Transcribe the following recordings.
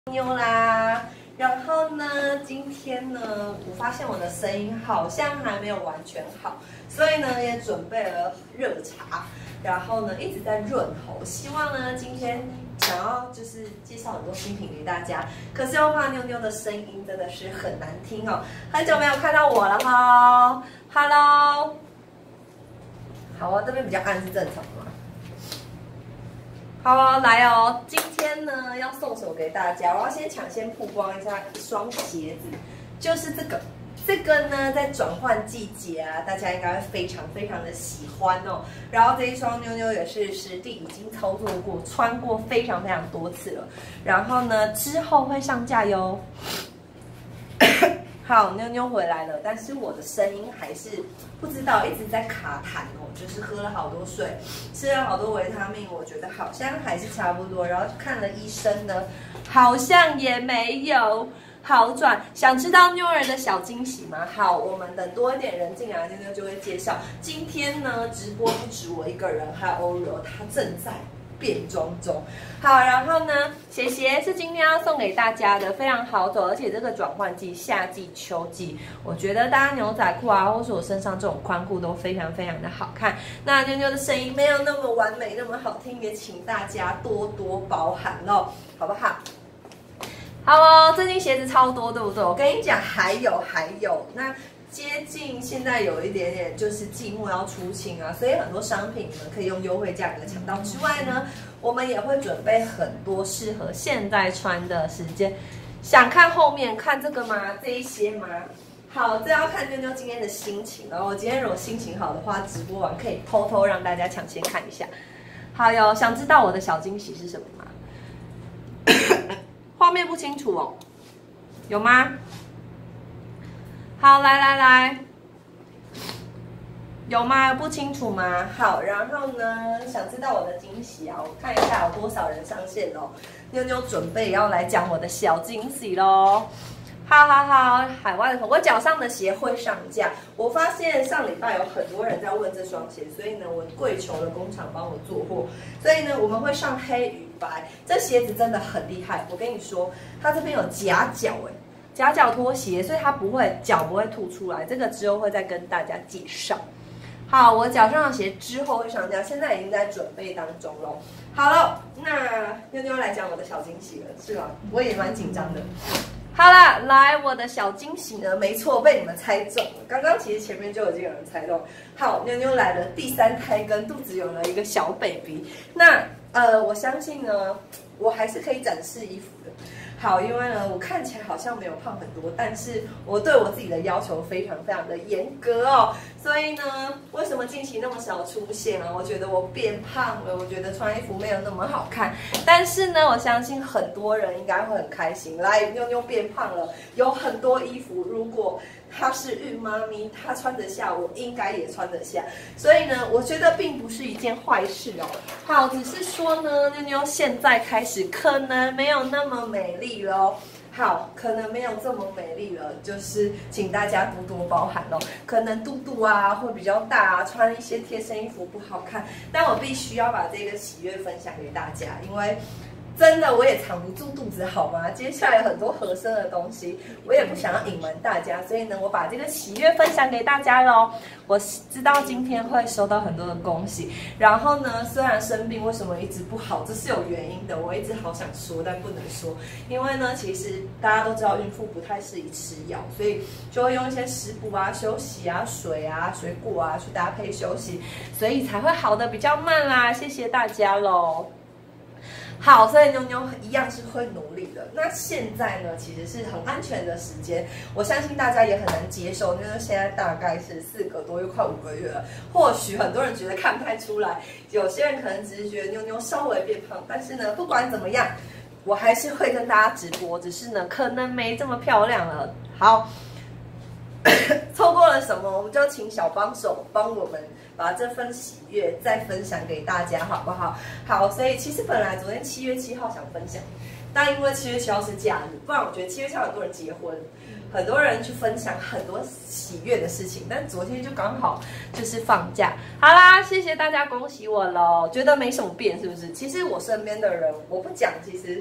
妞啦，然后呢，今天呢，我发现我的声音好像还没有完全好，所以呢，也准备了热茶，然后呢，一直在润喉，希望呢，今天想要就是介绍很多新品给大家，可是又怕妞妞的声音真的是很难听哦，很久没有看到我了哈 ，Hello， 好啊，这边比较暗是正常的吗？ 好哦，来哦！今天呢要送什么给大家？我要先抢先曝光一下一双鞋子，就是这个。这个呢，在转换季节啊，大家应该会非常的喜欢哦。然后这一双妞妞也是实地已经操作过、穿过非常多次了。然后呢，之后会上架哟。好，妞妞回来了，但是我的声音还是不知道，一直在卡痰哦，就是喝了好多水，吃了好多维他命，我觉得好像还是差不多。然后看了医生呢，好像也没有好转。想知道妞儿的小惊喜吗？好，我们等多一点人进来，妞妞就会介绍。今天呢，直播不止我一个人，还有欧柔，他正在变装中。好，然后呢，鞋是今天要送给大家的，非常好走，而且这个转换季，夏季、秋季，我觉得大家牛仔裤啊，或是我身上这种宽裤都非常的好看。那妞妞的声音没有那么完美，那么好听，也请大家多包涵哦，好不好？好哦，最近鞋子超多，对不对？我跟你讲，还有，那接近现在有一点点就是季末要出清啊，所以很多商品你们可以用优惠价格抢到之外呢，我们也会准备很多适合现在穿的时间。想看后面看这个吗？这一些吗？好，这要看妞妞今天的心情。然后我今天如果心情好的话，直播完可以偷让大家抢先看一下。好哟，想知道我的小惊喜是什么吗？画面不清楚哦，有吗？好，来，有吗？不清楚吗？好，然后呢，想知道我的惊喜啊？我看一下有多少人上线哦。妞妞准备要来讲我的小惊喜喽。好，海外的我脚上的鞋会上架。我发现上礼拜有很多人在问这双鞋，所以呢，我跪求了工厂帮我做货。所以呢，我们会上黑与白。这鞋子真的很厉害，我跟你说，它这边有夹脚夹脚拖鞋，所以它脚不会凸出来。这个之后会再跟大家介绍。好，我脚上的鞋之后会上架，现在已经在准备当中喽。好了，那妞妞来讲我的小惊喜了，是吧？我也蛮紧张的。好啦，来我的小惊喜呢，没错，被你们猜中了。刚刚其实前面就已经有人猜中。好，妞妞来了，第3胎跟肚子有了一个小 baby。那我相信呢，我还是可以展示衣服的。好，因为呢，我看起来好像没有胖很多，但是我对我自己的要求非常的严格哦。所以呢，为什么近期那么少出现啊？我觉得我变胖了，我觉得穿衣服没有那么好看。但是呢，我相信很多人应该会很开心。来，妞妞变胖了，有很多衣服，如果她是孕妈咪，她穿得下，我应该也穿得下。所以呢，我觉得并不是一件坏事哦。好，只是说呢，妞妞现在开始可能没有那么美丽了哦。好，可能没有这么美丽了，就是请大家多包涵哦。可能肚肚啊会比较大啊，穿一些贴身衣服不好看，但我必须要把这个喜悦分享给大家，因为真的我也藏不住肚子，好吗？接下来有很多合身的东西，我也不想要隐瞒大家，所以呢，我把这个喜悦分享给大家喽。我知道今天会收到很多的恭喜，然后呢，虽然生病，为什么一直不好，这是有原因的。我一直好想说，但不能说，因为呢，其实大家都知道孕妇不太适宜吃药，所以就会用一些食补啊、休息啊、水啊、水果啊去搭配休息，所以才会好的比较慢啦。谢谢大家喽。好，所以妞妞一样是会努力的。那现在呢，其实是很安全的时间，我相信大家也很难接受，因为现在大概是4个多月，快5个月了。或许很多人觉得看不太出来，有些人可能只是觉得妞妞稍微变胖，但是呢，不管怎么样，我还是会跟大家直播，只是呢，可能没这么漂亮了。好。错过了什么，我们就请小帮手帮我们把这份喜悦再分享给大家，好不好？好，所以其实本来昨天7月7号想分享，但因为7月7号是假日，不然我觉得7月7号很多人结婚，很多人去分享很多喜悦的事情，但昨天就刚好就是放假。好啦，谢谢大家恭喜我喽，觉得没什么变是不是？其实我身边的人，我不讲，其实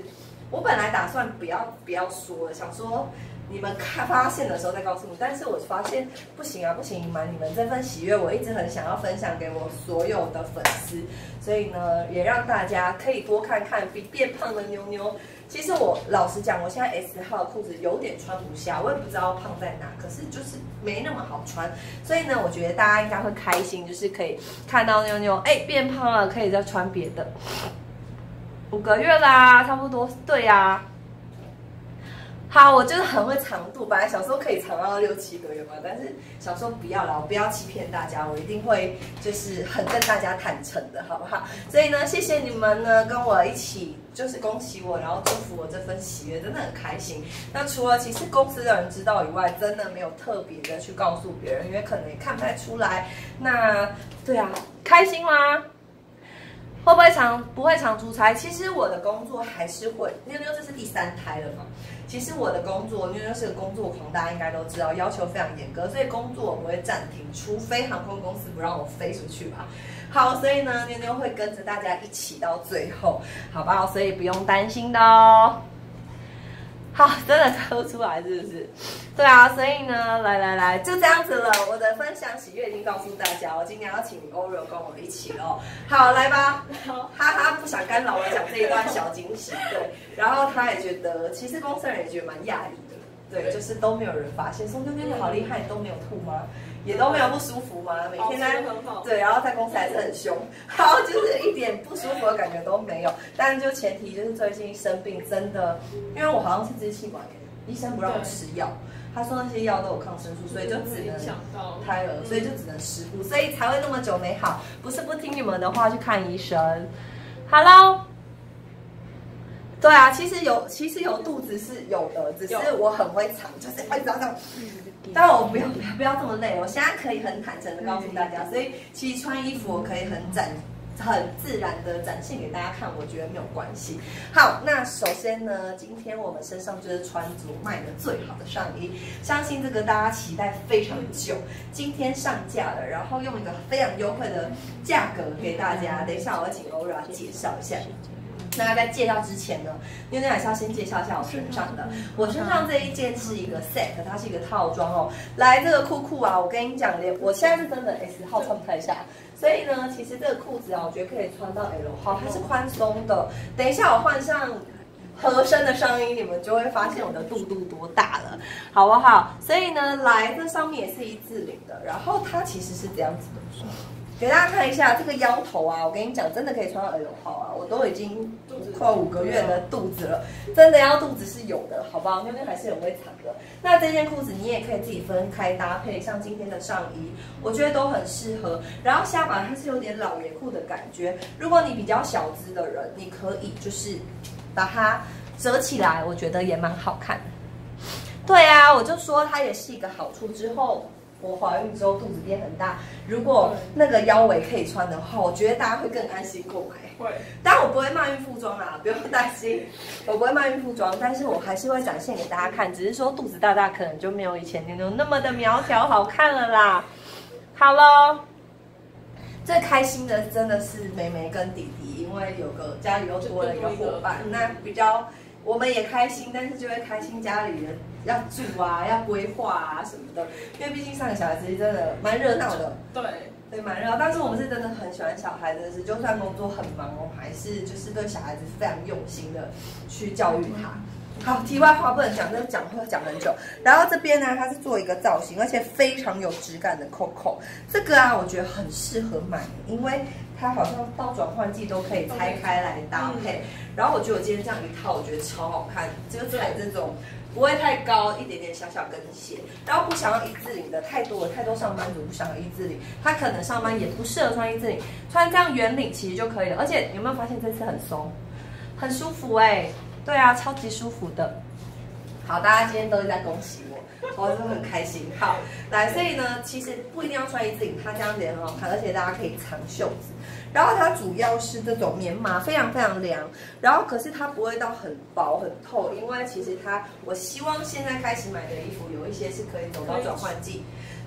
我本来打算不要说了，想说你们发现的时候再告诉你，但是我发现不行啊，不行，你们这份喜悦，我一直很想要分享给我所有的粉丝，所以呢，也让大家可以多看看比变胖的妞妞。其实我老实讲，我现在 S 号的裤子有点穿不下，我也不知道胖在哪，可是就是没那么好穿，所以呢，我觉得大家应该会开心，就是可以看到妞妞变胖了，可以再穿别的。5个月啦，差不多，对呀。好，我就是很会长度，本来想说可以长到6、7个月嘛，但是想说不要啦，我不要欺骗大家，我一定会就是很跟大家坦诚的，好不好？所以呢，谢谢你们呢跟我一起就是恭喜我，然后祝福我这份喜悦，真的很开心。那除了其实公司的人知道以外，真的没有特别的去告诉别人，因为可能也看不太出来。那对啊，开心吗？会不会不会常出差？其实我的工作还是会，妞妞这是第3胎了嘛。其实我的工作，妞妞是个工作狂，大家应该都知道，要求非常严格，所以工作我不会暂停，除非航空公司不让我飞出去吧。好，所以呢，妞妞会跟着大家一起到最后，好不好？所以不用担心的哦。好，真的喝出来是不是？对啊，所以呢，来，就这样子了。我的分享喜悦已经告诉大家，我今天要请 Oreo 跟我一起喽。好，来吧。哈哈，不想干扰我讲这一段小惊喜，对。然后他也觉得，其实公司人也觉得蛮讶异的，对，就是都没有人发现，说妞妞好厉害，都没有吐吗？也都没有不舒服吗？每天在对，然后在公司还是很凶，好，就是一点不舒服的感觉都没有。但就前提就是最近生病，真的，因为我好像是支气管炎，医生不让我吃药，他说那些药都有抗生素，所以就只能胎儿，所以就只能食补，所以才会那么久没好。不是不听你们的话去看医生。Hello。对啊，其实有肚子是有的，只是我很会藏，就是会这样。但我不要这么累，我现在可以很坦诚的告诉大家，所以其实穿衣服我可以很自然的展现给大家看，我觉得没有关系。好，那首先呢，今天我们身上就是穿着卖的最好的上衣，相信这个大家期待非常久，今天上架了，然后用一个非常优惠的价格给大家。等一下我要请 Laura 介绍一下。那在介绍之前呢，妞妞还是要先介绍一下我身上的。我身上这一件是一个 set， 它是一个套装哦。来，这个裤裤啊，我跟你讲，我现在是真的 S 号穿不太下，所以呢，其实这个裤子啊，我觉得可以穿到 L 号，它是宽松的。等一下我换上合身的上衣，你们就会发现我的肚肚多大了，好不好？所以呢，来这上面也是一字领的，然后它其实是这样子的。给大家看一下这个腰头啊，我跟你讲，真的可以穿到 L 号啊！我都已经快5个月的肚子了，真的要肚子是有的，好不好？妞妞还是很会藏的。那这件裤子你也可以自己分开搭配，像今天的上衣，我觉得都很适合。然后下摆它是有点老爷裤的感觉，如果你比较小资的人，你可以就是把它折起来，我觉得也蛮好看的。对啊，我就说它也是一个好处。之后我怀孕之后肚子变很大，如果那个腰围可以穿的话，我觉得大家会更安心购买。会，当然我不会卖孕妇装啦，不用担心，我不会卖孕妇装，但是我还是会展现给大家看，只是说肚子大大可能就没有以前那么的苗条好看了啦。好咯，最开心的真的是妹妹跟弟弟，因为家里又多了一个伙伴，那比较我们也开心，但是就会开心家里人要住啊，要规划啊什么的，因为毕竟3个小孩子真的蛮热闹的。对，蛮热闹。但是我们是真的很喜欢小孩，真的是，就算工作很忙，我们还是就是对小孩子非常用心的去教育他。好，题外话不能讲，这讲会讲很久。然后这边呢，它是做一个造型，而且非常有质感的 Coco。这个啊，我觉得很适合买，因为它好像到转换季都可以拆开来搭配。然后我觉得我今天这样一套，我觉得超好看，就踩这种不会太高，一点点小小跟鞋，然后不想要一字领的太多了，太多上班族不想要一字领，他可能上班也不适合穿一字领，穿这样圆领其实就可以了。而且有没有发现这次很松，很舒服哎？对啊，超级舒服的。好，大家今天都是在恭喜我，我真的很开心。好，来，所以呢，其实不一定要穿一字领，它这样子也很好看，而且大家可以藏袖子。然后它主要是这种棉麻，非常非常凉。然后可是它不会到很薄很透，因为其实我希望现在开始买的衣服有一些是可以走到转换季。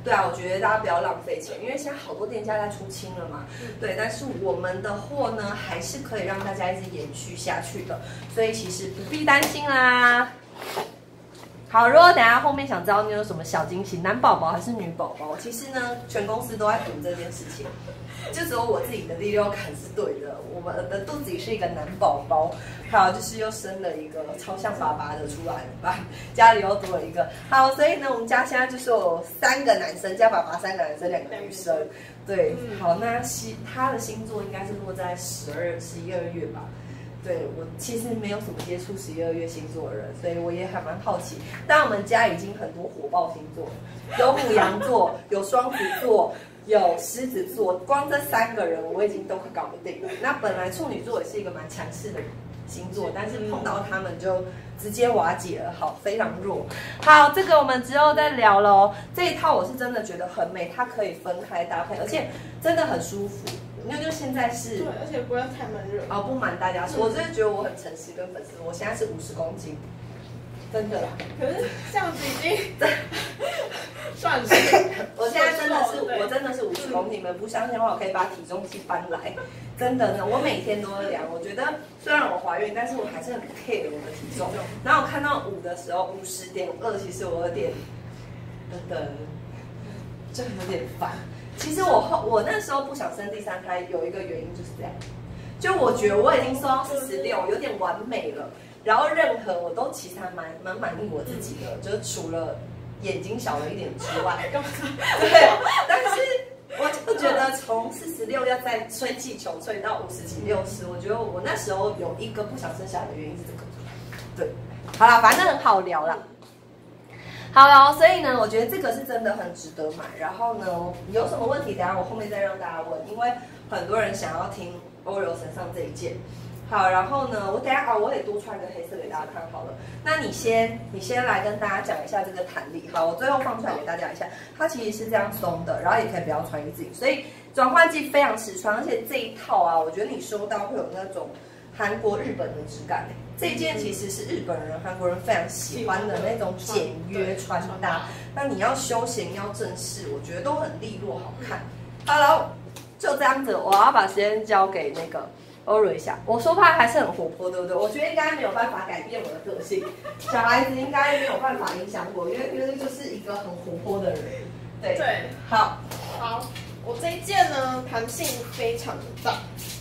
对啊，我觉得大家不要浪费钱，因为现在好多店家在出清了嘛。对，但是我们的货呢，还是可以让大家一直延续下去的，所以其实不必担心啦。好，如果等一下后面想知道你有什么小惊喜，男宝宝还是女宝宝，其实呢，全公司都在赌这件事情，就只有我自己的第六感是对的。我们的肚子里是一个男宝宝，还有就是又生了一个超像爸爸的出来了吧，家里又多了一个。好，所以呢，我们家现在就是有3个男生加爸爸，3个男生2个女生。对，好，那他的星座应该是落在12、12月吧。对，我其实没有什么接触11、2月星座的人，所以我也还蛮好奇。但我们家已经很多火爆星座，有牡羊座，有双子座，有狮子座，光这3个人我已经都快搞不定了。那本来处女座也是一个蛮强势的星座，但是碰到他们就直接瓦解了，好，非常弱。好，这个我们之后再聊喽。这一套我是真的觉得很美，它可以分开搭配，而且真的很舒服。妞妞现在是对，而且不会太闷热。 哦，不瞒大家说，我真的觉得我很诚实跟粉丝，我现在是50公斤，真的啦。 可是这样子已经算是， 我现在真的是，我真的是50公斤，你们不相信的话，我可以把体重计搬来。真的呢，我每天都会量。我觉得虽然我怀孕，但是我还是很 care 我的体重。然后我看到5的时候，50.2，其实我有点，真的，就有点烦。其实我那时候不想生第3胎，有一个原因就是这样，就我觉得我已经瘦到46，有点完美了，然后任何我都其实还蛮满意我自己的，就是除了眼睛小了一点之外，对，但是我就觉得从46要再吹气球吹到50几、60，我觉得我那时候有一个不想生下来的原因是这个，对，好啦，反正很好聊啦。好了，所以呢，我觉得这个是真的很值得买。然后呢，有什么问题，等下我后面再让大家问，因为很多人想要听 Oreo 身上这一件。好，然后呢，我等下啊，我也多穿一个黑色给大家看好了。那你先来跟大家讲一下这个弹力。好，我最后放出来给大家一下，它其实是这样松的，然后也可以不要穿衣自己，所以转换季非常实穿，而且这一套啊，我觉得你收到会有那种韩国、日本的质感。这一件其实是日本人、韩国人非常喜欢的那种简约穿搭。那你要休闲、要正式，我觉得都很利落好看。好了，就这样子，我要把时间交给那个 Oreo 一下。我说话还是很活泼，对不对？我觉得应该没有办法改变我的个性，小孩子应该没有办法影响我，因为就是一个很活泼的人。对，好， 我这一件呢，弹性非常的大。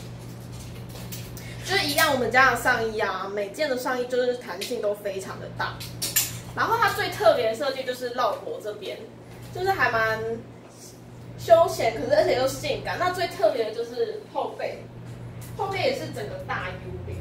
就是一样，我们家的上衣啊，每件的上衣就是弹性都非常的大。然后它最特别的设计就是绕脖这边，就是还蛮休闲，可是而且又性感。那最特别的就是后背，后背也是整个大 U 领。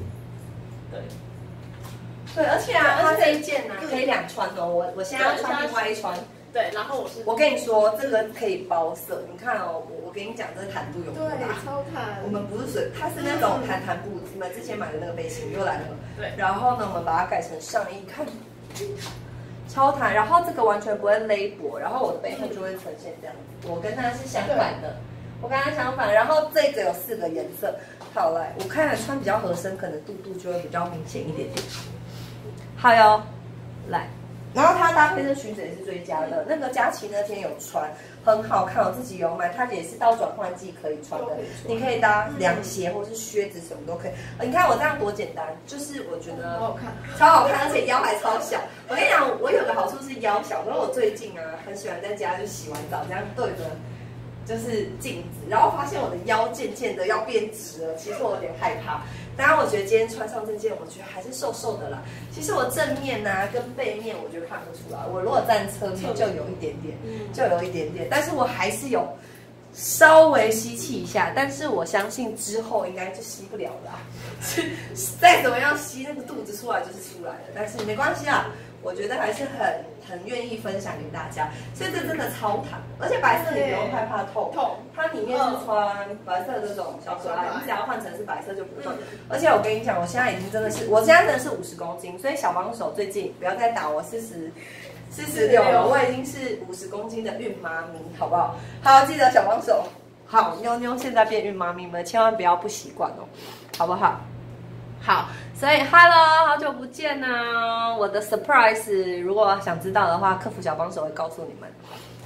对，而且啊，它这一件呢可以2穿哦。我现在要穿另外一穿。 对，然后我跟你说，这个可以包色。你看哦，我跟你讲，这个弹度有多大？ 对，超弹。 我们不是水，它是那种弹布，你们之前买的那个背心又来了。 对。 然后呢，我们把它改成上衣，看，超弹。然后这个完全不会勒脖，然后我的背后就会呈现这样子。我跟它是相反的，我跟它相反。然后这个有4个颜色。好来，我看穿比较合身，可能肚就会比较明显一点点。好哟，来。然后它搭配的裙子也是最佳的，那个佳琪那天有穿，很好看，我自己有买，它也是到转换季可以穿的，你可以搭凉鞋或是靴子什么都可以。你看我这样多简单，就是我觉得好看， 超好看，而且腰还超小。我跟你讲，我有个好处是腰小，因为我最近啊很喜欢在家就洗完澡这样对着就是镜子，然后发现我的腰渐渐的要变直了，其实我有点害怕。当然，我觉得今天穿上这件，我觉得还是瘦瘦的啦。其实我正面啊跟背面，我觉得看不出来。我如果站侧面就有一点点，但是我还是有稍微吸气一下。但是我相信之后应该就吸不了了啦。再怎么样吸，那个肚子出来就是出来了。但是没关系啊，我觉得还是很愿意分享给大家。所以这真的超弹，而且白色你不用害怕透，它里面是穿白色的这种小可爱，你只要换成是白色就不会。而且我跟你讲，我现在已经真的是，我现在真的是50公斤，所以小帮手最近不要再打我46了，我已经是50公斤的孕妈咪，好不好？好，记得小帮手。好，妞妞现在变孕妈咪们，千万不要不习惯哦，好不好？好，所以 Hello， 好久不见呢！我的 surprise， 如果想知道的话，客服小帮手会告诉你们。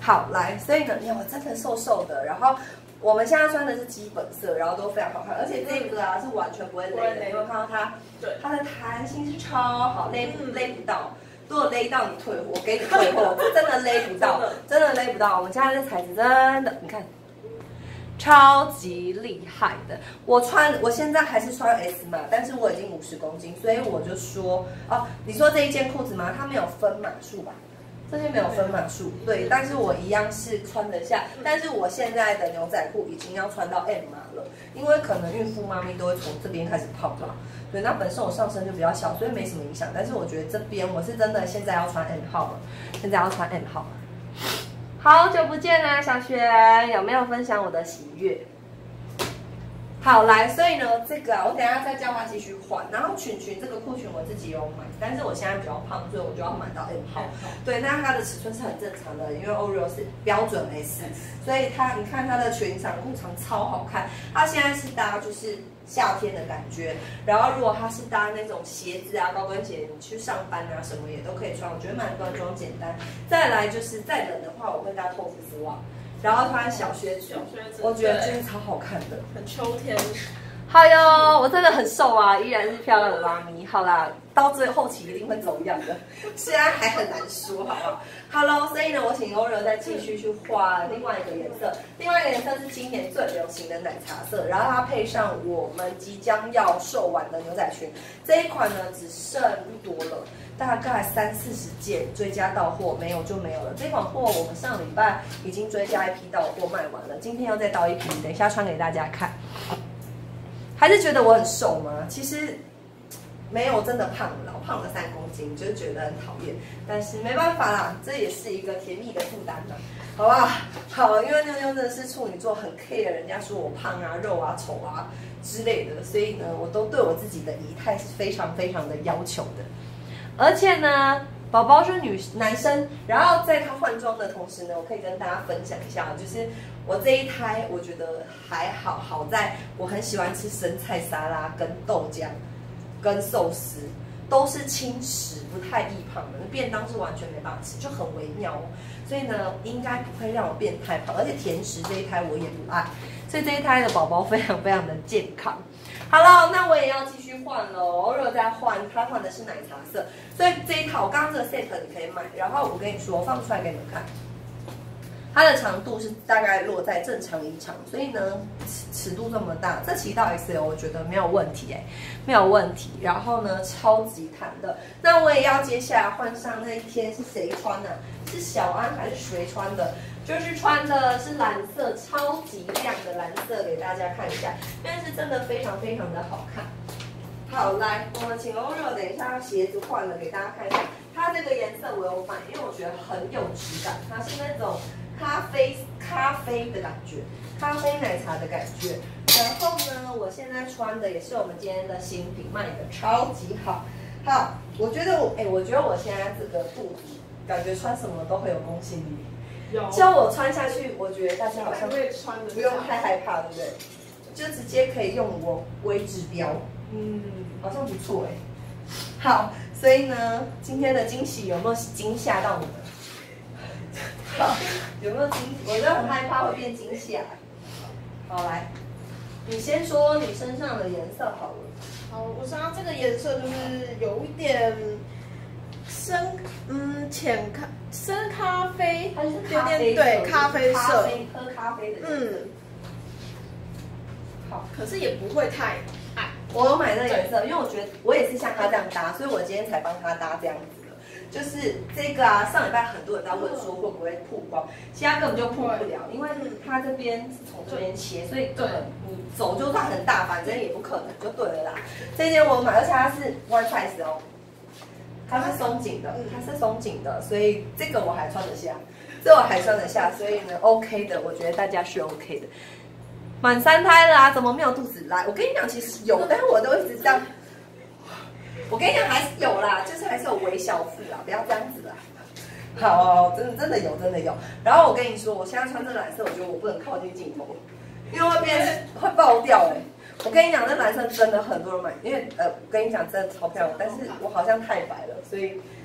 好，来，所以呢，你看我真的瘦瘦的，然后我们现在穿的是基本色，然后都非常好看，而且这个啊是完全不会勒的，因为看到它，对，它的弹性是超好，勒不到。如果勒到你退货，我给你退货，真的勒不到，真的勒不到。我们家的材质真的，你看，超级厉害的。我现在还是穿 S 码，但是我已经50公斤，所以我就说，哦，你说这一件裤子吗？它没有分码数吧？这件没有分码数，对，但是我一样是穿得下。但是我现在的牛仔裤已经要穿到 M 码了，因为可能孕妇妈咪都会从这边开始胖嘛。对，那本身我上身就比较小，所以没什么影响。但是我觉得这边我是真的现在要穿 M 号了，现在要穿 M 号了。好久不见啦，小雪，有没有分享我的喜悦？好，来，所以呢，这个啊，我等一下再叫他继续换。然后裙这个裤裙我自己有买，但是我现在比较胖，所以我就要买到 M 号。对，那它的尺寸是很正常的，因为 Oreo 是标准 S， 所以你看它的裙长、裤长超好看。它现在是搭就是夏天的感觉，然后如果它是搭那种鞋子啊、高跟鞋，你去上班啊什么也都可以穿，我觉得蛮端庄简单。再来就是再冷的话，我会搭透肤丝袜。然后穿小靴子，我觉得真的超好看的， 很秋天。 好哟，我真的很瘦啊，依然是漂亮的妈咪。好啦，到最后期一定会走样的，虽然还很难说，好不好？好喽，所以呢，我请Oreo再继续去画另外一个颜色，另外一个颜色是今年最流行的奶茶色，然后它配上我们即将要售完的牛仔裙，这一款呢只剩不多了。大概30-40件追加到货，没有就没有了。这款货我们上礼拜已经追加一批到货卖完了，今天又再到一批，等一下穿给大家看。还是觉得我很瘦吗？其实没有真的胖了，我胖了3公斤，就是觉得很讨厌。但是没办法啦，这也是一个甜蜜的负担啦，好不好？好，因为妞妞真的是处女座，很 care 人家说我胖啊、肉啊、丑啊之类的，所以呢，我都对我自己的仪态是非常非常的要求的。而且呢，宝宝是男生，然后在他换装的同时呢，我可以跟大家分享一下，就是我这一胎我觉得还好，好在我很喜欢吃生菜沙拉、跟豆浆、跟寿司，都是轻食，不太易胖的。便当是完全没办法吃，就很微妙哦。所以呢，应该不会让我变太胖，而且甜食这一胎我也不爱，所以这一胎的宝宝非常非常的健康。好了，那我也要继续换了。Oreo在换，他换的是奶茶色，所以这一套刚刚这个 set 你可以买。然后我跟你说，我放出来给你们看，它的长度是大概落在正常衣长，所以呢尺度这么大，这骑到 XL 我觉得没有问题没有问题。然后呢超级弹的，那我也要接下来换上那一天是谁穿呢？是小安还是谁穿的？就是穿的是蓝色，超级亮的蓝色，给大家看一下，因为是真的非常非常的好看。好，来，我们请 Oreo 等一下鞋子换了，给大家看一下。它这个颜色我有买，因为我觉得很有质感，它是那种咖啡的感觉，咖啡奶茶的感觉。然后呢，我现在穿的也是我们今天的新品，卖的超级好。好，我觉得我现在这个肚子，感觉穿什么都会有公信力。叫我穿下去，我觉得大家好像不用太害怕，对不对？就直接可以用我为指标，好像不错好，所以呢，今天的惊喜有没有惊吓到你们？好，有没有惊？我就很害怕会变惊吓。好，来，你先说你身上的颜色好了。 好，我身上这个颜色就是有一点深咖啡， 它是咖啡色， 对，咖啡色， 喝咖啡的颜色。好， 可是也不会太暗。 我有买那个颜色，因为我觉得我也是像他这样搭，所以我今天才帮他搭这样子的。就是这个啊，上礼拜很多人在问说会不会曝光，其实它根本就曝不了，因为它这边是从这边切，所以根本你手就算很大，反正也不可能，就对了啦。这件我买，而且它是 one size 哦。它是松紧的，所以这个我还穿得下，所以呢 OK 的，我觉得大家是 OK 的。满3胎了啊，怎么没有肚子来？我跟你讲，其实有，但是我都一直这样。我跟你讲，还是有啦，就是还是有微小腹啦，不要这样子啦。好，真的有。然后我跟你说，我现在穿这蓝色，我觉得我不能靠近镜头，因为会爆掉我跟你讲，这蓝色真的很多人买，因为我跟你讲真的超漂亮，但是我好像太白了，所以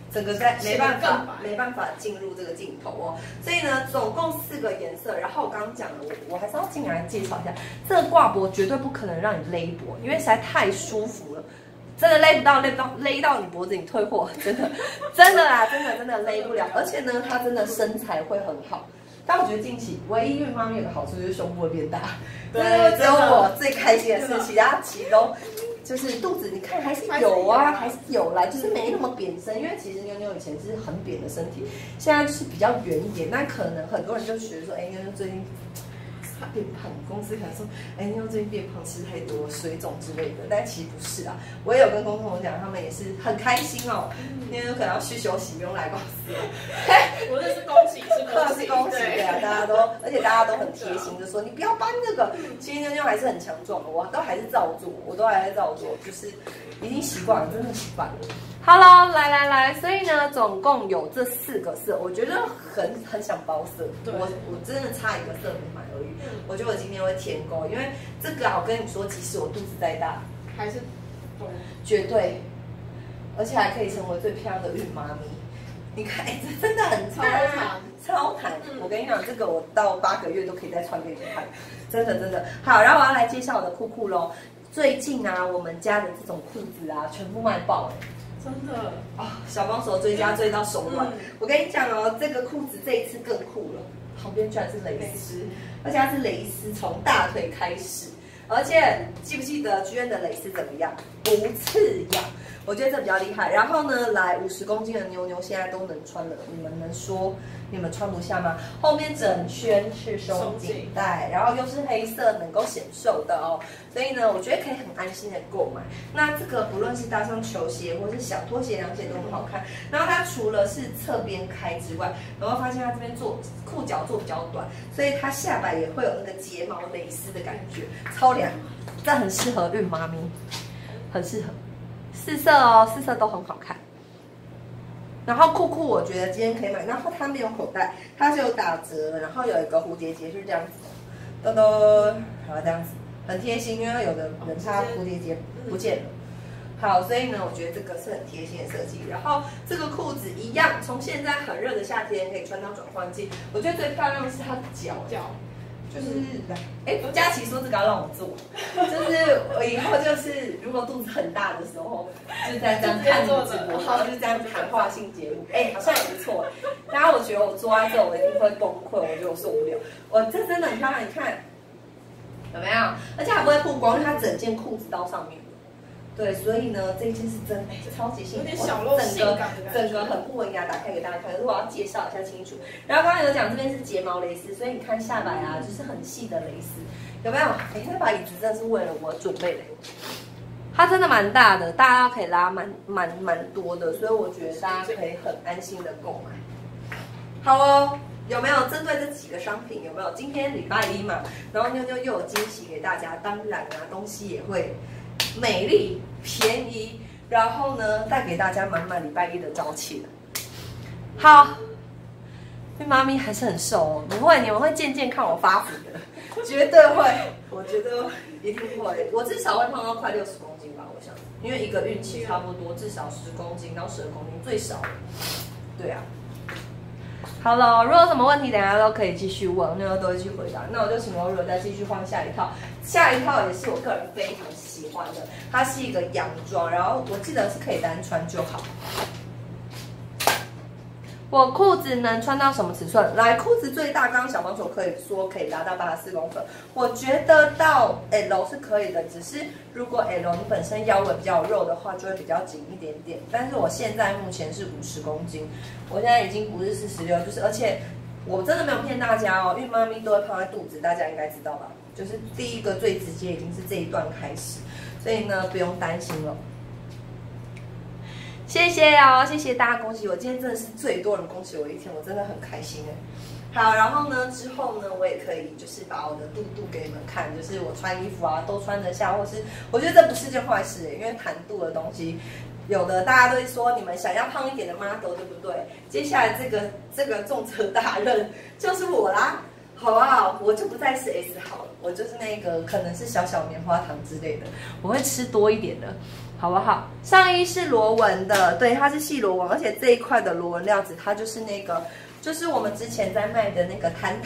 整个在没办法进入这个镜头哦。所以呢，总共4个颜色。然后我刚刚讲了，我还是要进来介绍一下，这个挂脖绝对不可能让你勒脖，因为实在太舒服了。真的勒不到你脖子，你退货，真的啦，真的勒不了。而且呢，它真的身材会很好。但我觉得近期唯一孕妈咪有个好处就是胸部会变大，对，只有我最开心的是，其他其实都就是肚子，你看还是有啊，还是有啦，就是没那么扁身。因为其实妞妞以前是很扁的身体，现在就是比较圆一点。那可能很多人就觉得说，哎，妞妞最近变胖，公司可能说，哎，妞妞最近变胖，吃太多水肿之类的，但其实不是啊。我也有跟公公讲，他们也是很开心哦。妞妞可能要去休息，不用来公司。 我这是恭喜， 是恭喜，对啊，而且大家都很贴心的说，你不要搬这个。其实妞妞还是很强壮的，我都还是照做，就是已经习惯了，真的习惯了。好了，来，所以呢，总共有这4个色，我觉得很想包色，我真的差一个色没买而已。我觉得我今天会填购，因为这个我跟你说，即使我肚子再大， 还是绝对，而且还可以成为最漂亮的孕妈咪。你看，哎，这真的很超弹。我跟你讲，这个我到8个月都可以再穿给你看，真的。好，然后我要来介绍我的裤裤喽。最近啊，我们家的这种裤子啊，全部卖爆了。 真的啊，小帮手追加追到手软。我跟你讲哦，这个裤子这一次更酷了，旁边居然是蕾丝，而且它是蕾丝从大腿开始，而且记不记得居然的蕾丝怎么样？不刺痒，我觉得这比较厉害。然后呢，来50公斤的妞妞现在都能穿了，你们能说你们穿不下吗？后面整圈是松紧带，然后又是黑色，能够显瘦的哦。所以呢，我觉得可以很安心的购买。那这个不论是搭上球鞋或是小拖鞋、凉鞋都很好看。然后它除了是侧边开之外，然后发现它这边裤脚做比较短，所以它下摆也会有那个睫毛蕾丝的感觉，超凉。这很适合孕妈咪，很适合。4色哦，4色都很好看。然后裤裤我觉得今天可以买，然后它没有口袋，它是有打折，然后有一个蝴蝶结是这样子，然后这样子很贴心，因为有的人他蝴蝶结不见了。好，所以呢，我觉得这个是很贴心的设计。然后这个裤子一样，从现在很热的夏天可以穿到转换季。我觉得最漂亮的是它的脚，就是哎，佳琪说这个要让我做，就是我以后就是如果肚子很大的时候，就是在这样看直播，然后就是这样谈话性节目，哎，好像也不错。然后我觉得我做完之后我一定会崩溃，我觉得我受不了。我这真的很漂亮，你看有没有？而且还不会曝光，因为它整件裤子到上面。对，所以呢，这一件是真的超级幸福， 有点小露性感的感觉， 整个很不文雅，打开给大家看。可是我要介绍一下清楚。然后刚刚有讲这边是睫毛蕾丝，所以你看下摆啊，就是很细的蕾丝，有没有？哎，那把椅子真的是为了我准备的，它真的蛮大的，大家可以拉蛮多的，所以我觉得大家可以很安心的购买。好哦。有没有针对这几个商品？有没有？今天礼拜1嘛，然后妞妞又有惊喜给大家，当然啊，东西也会美丽、便宜，然后呢，带给大家满礼拜1的朝气了。好，因为妈咪还是很瘦哦，你们会渐渐看我发福的，绝对会，我觉得一定会，我至少会胖到快60公斤吧，我想，因为一个孕期差不多至少10公斤到12公斤最少，对啊。好了，如果有什么问题，等一下都可以继续问，那都会去回答。那我就请罗罗再继续换下一套，下一套也是我个人非常喜欢的，它是一个洋装，然后我记得是可以单穿就好。我裤子能穿到什么尺寸？来，裤子最大，刚刚小帮手可以拉到84公分，我觉得到 L 是可以的，只是如果 L 你本身腰围比较肉的话，就会比较紧一点点。但是我现在目前是50公斤，我现在已经不是46，就是而且我真的没有骗大家哦，孕妈咪都会胖在肚子，大家应该知道吧？就是第一个最直接已经是这一段开始，所以呢不用担心了。谢谢哦，谢谢大家，恭喜我！今天真的是最多人恭喜我一天，我真的很开心哎。好，然后呢，之后呢，我也可以就是把我的肚肚给你们看，就是我穿衣服啊都穿得下，或是我觉得这不是件坏事哎，因为谈肚的东西，有的大家都会说你们想要胖一点的 model 对不对？接下来这个重责大任就是我啦，好不好？我就不再是 S 好了，我就是那个可能是小棉花糖之类的，我会吃多一点的。 好不好？上衣是螺纹的，对，它是细螺纹，而且这一块的螺纹料子，它就是那个，就是我们之前在卖的那个弹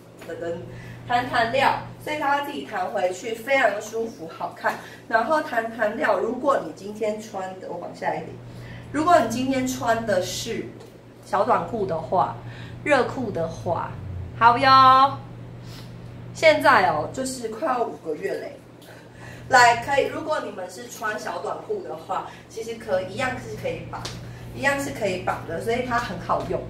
料，所以它自己弹回去，非常舒服，好看。然后弹料，如果你今天穿的，我往下一点，如果你今天穿的是小短裤的话，热裤的话，好哟。现在哦，就是快要5个月嘞。来，可以，如果你们是穿小短裤的话，其实一样是可以绑，一样是可以绑的，所以它很好用。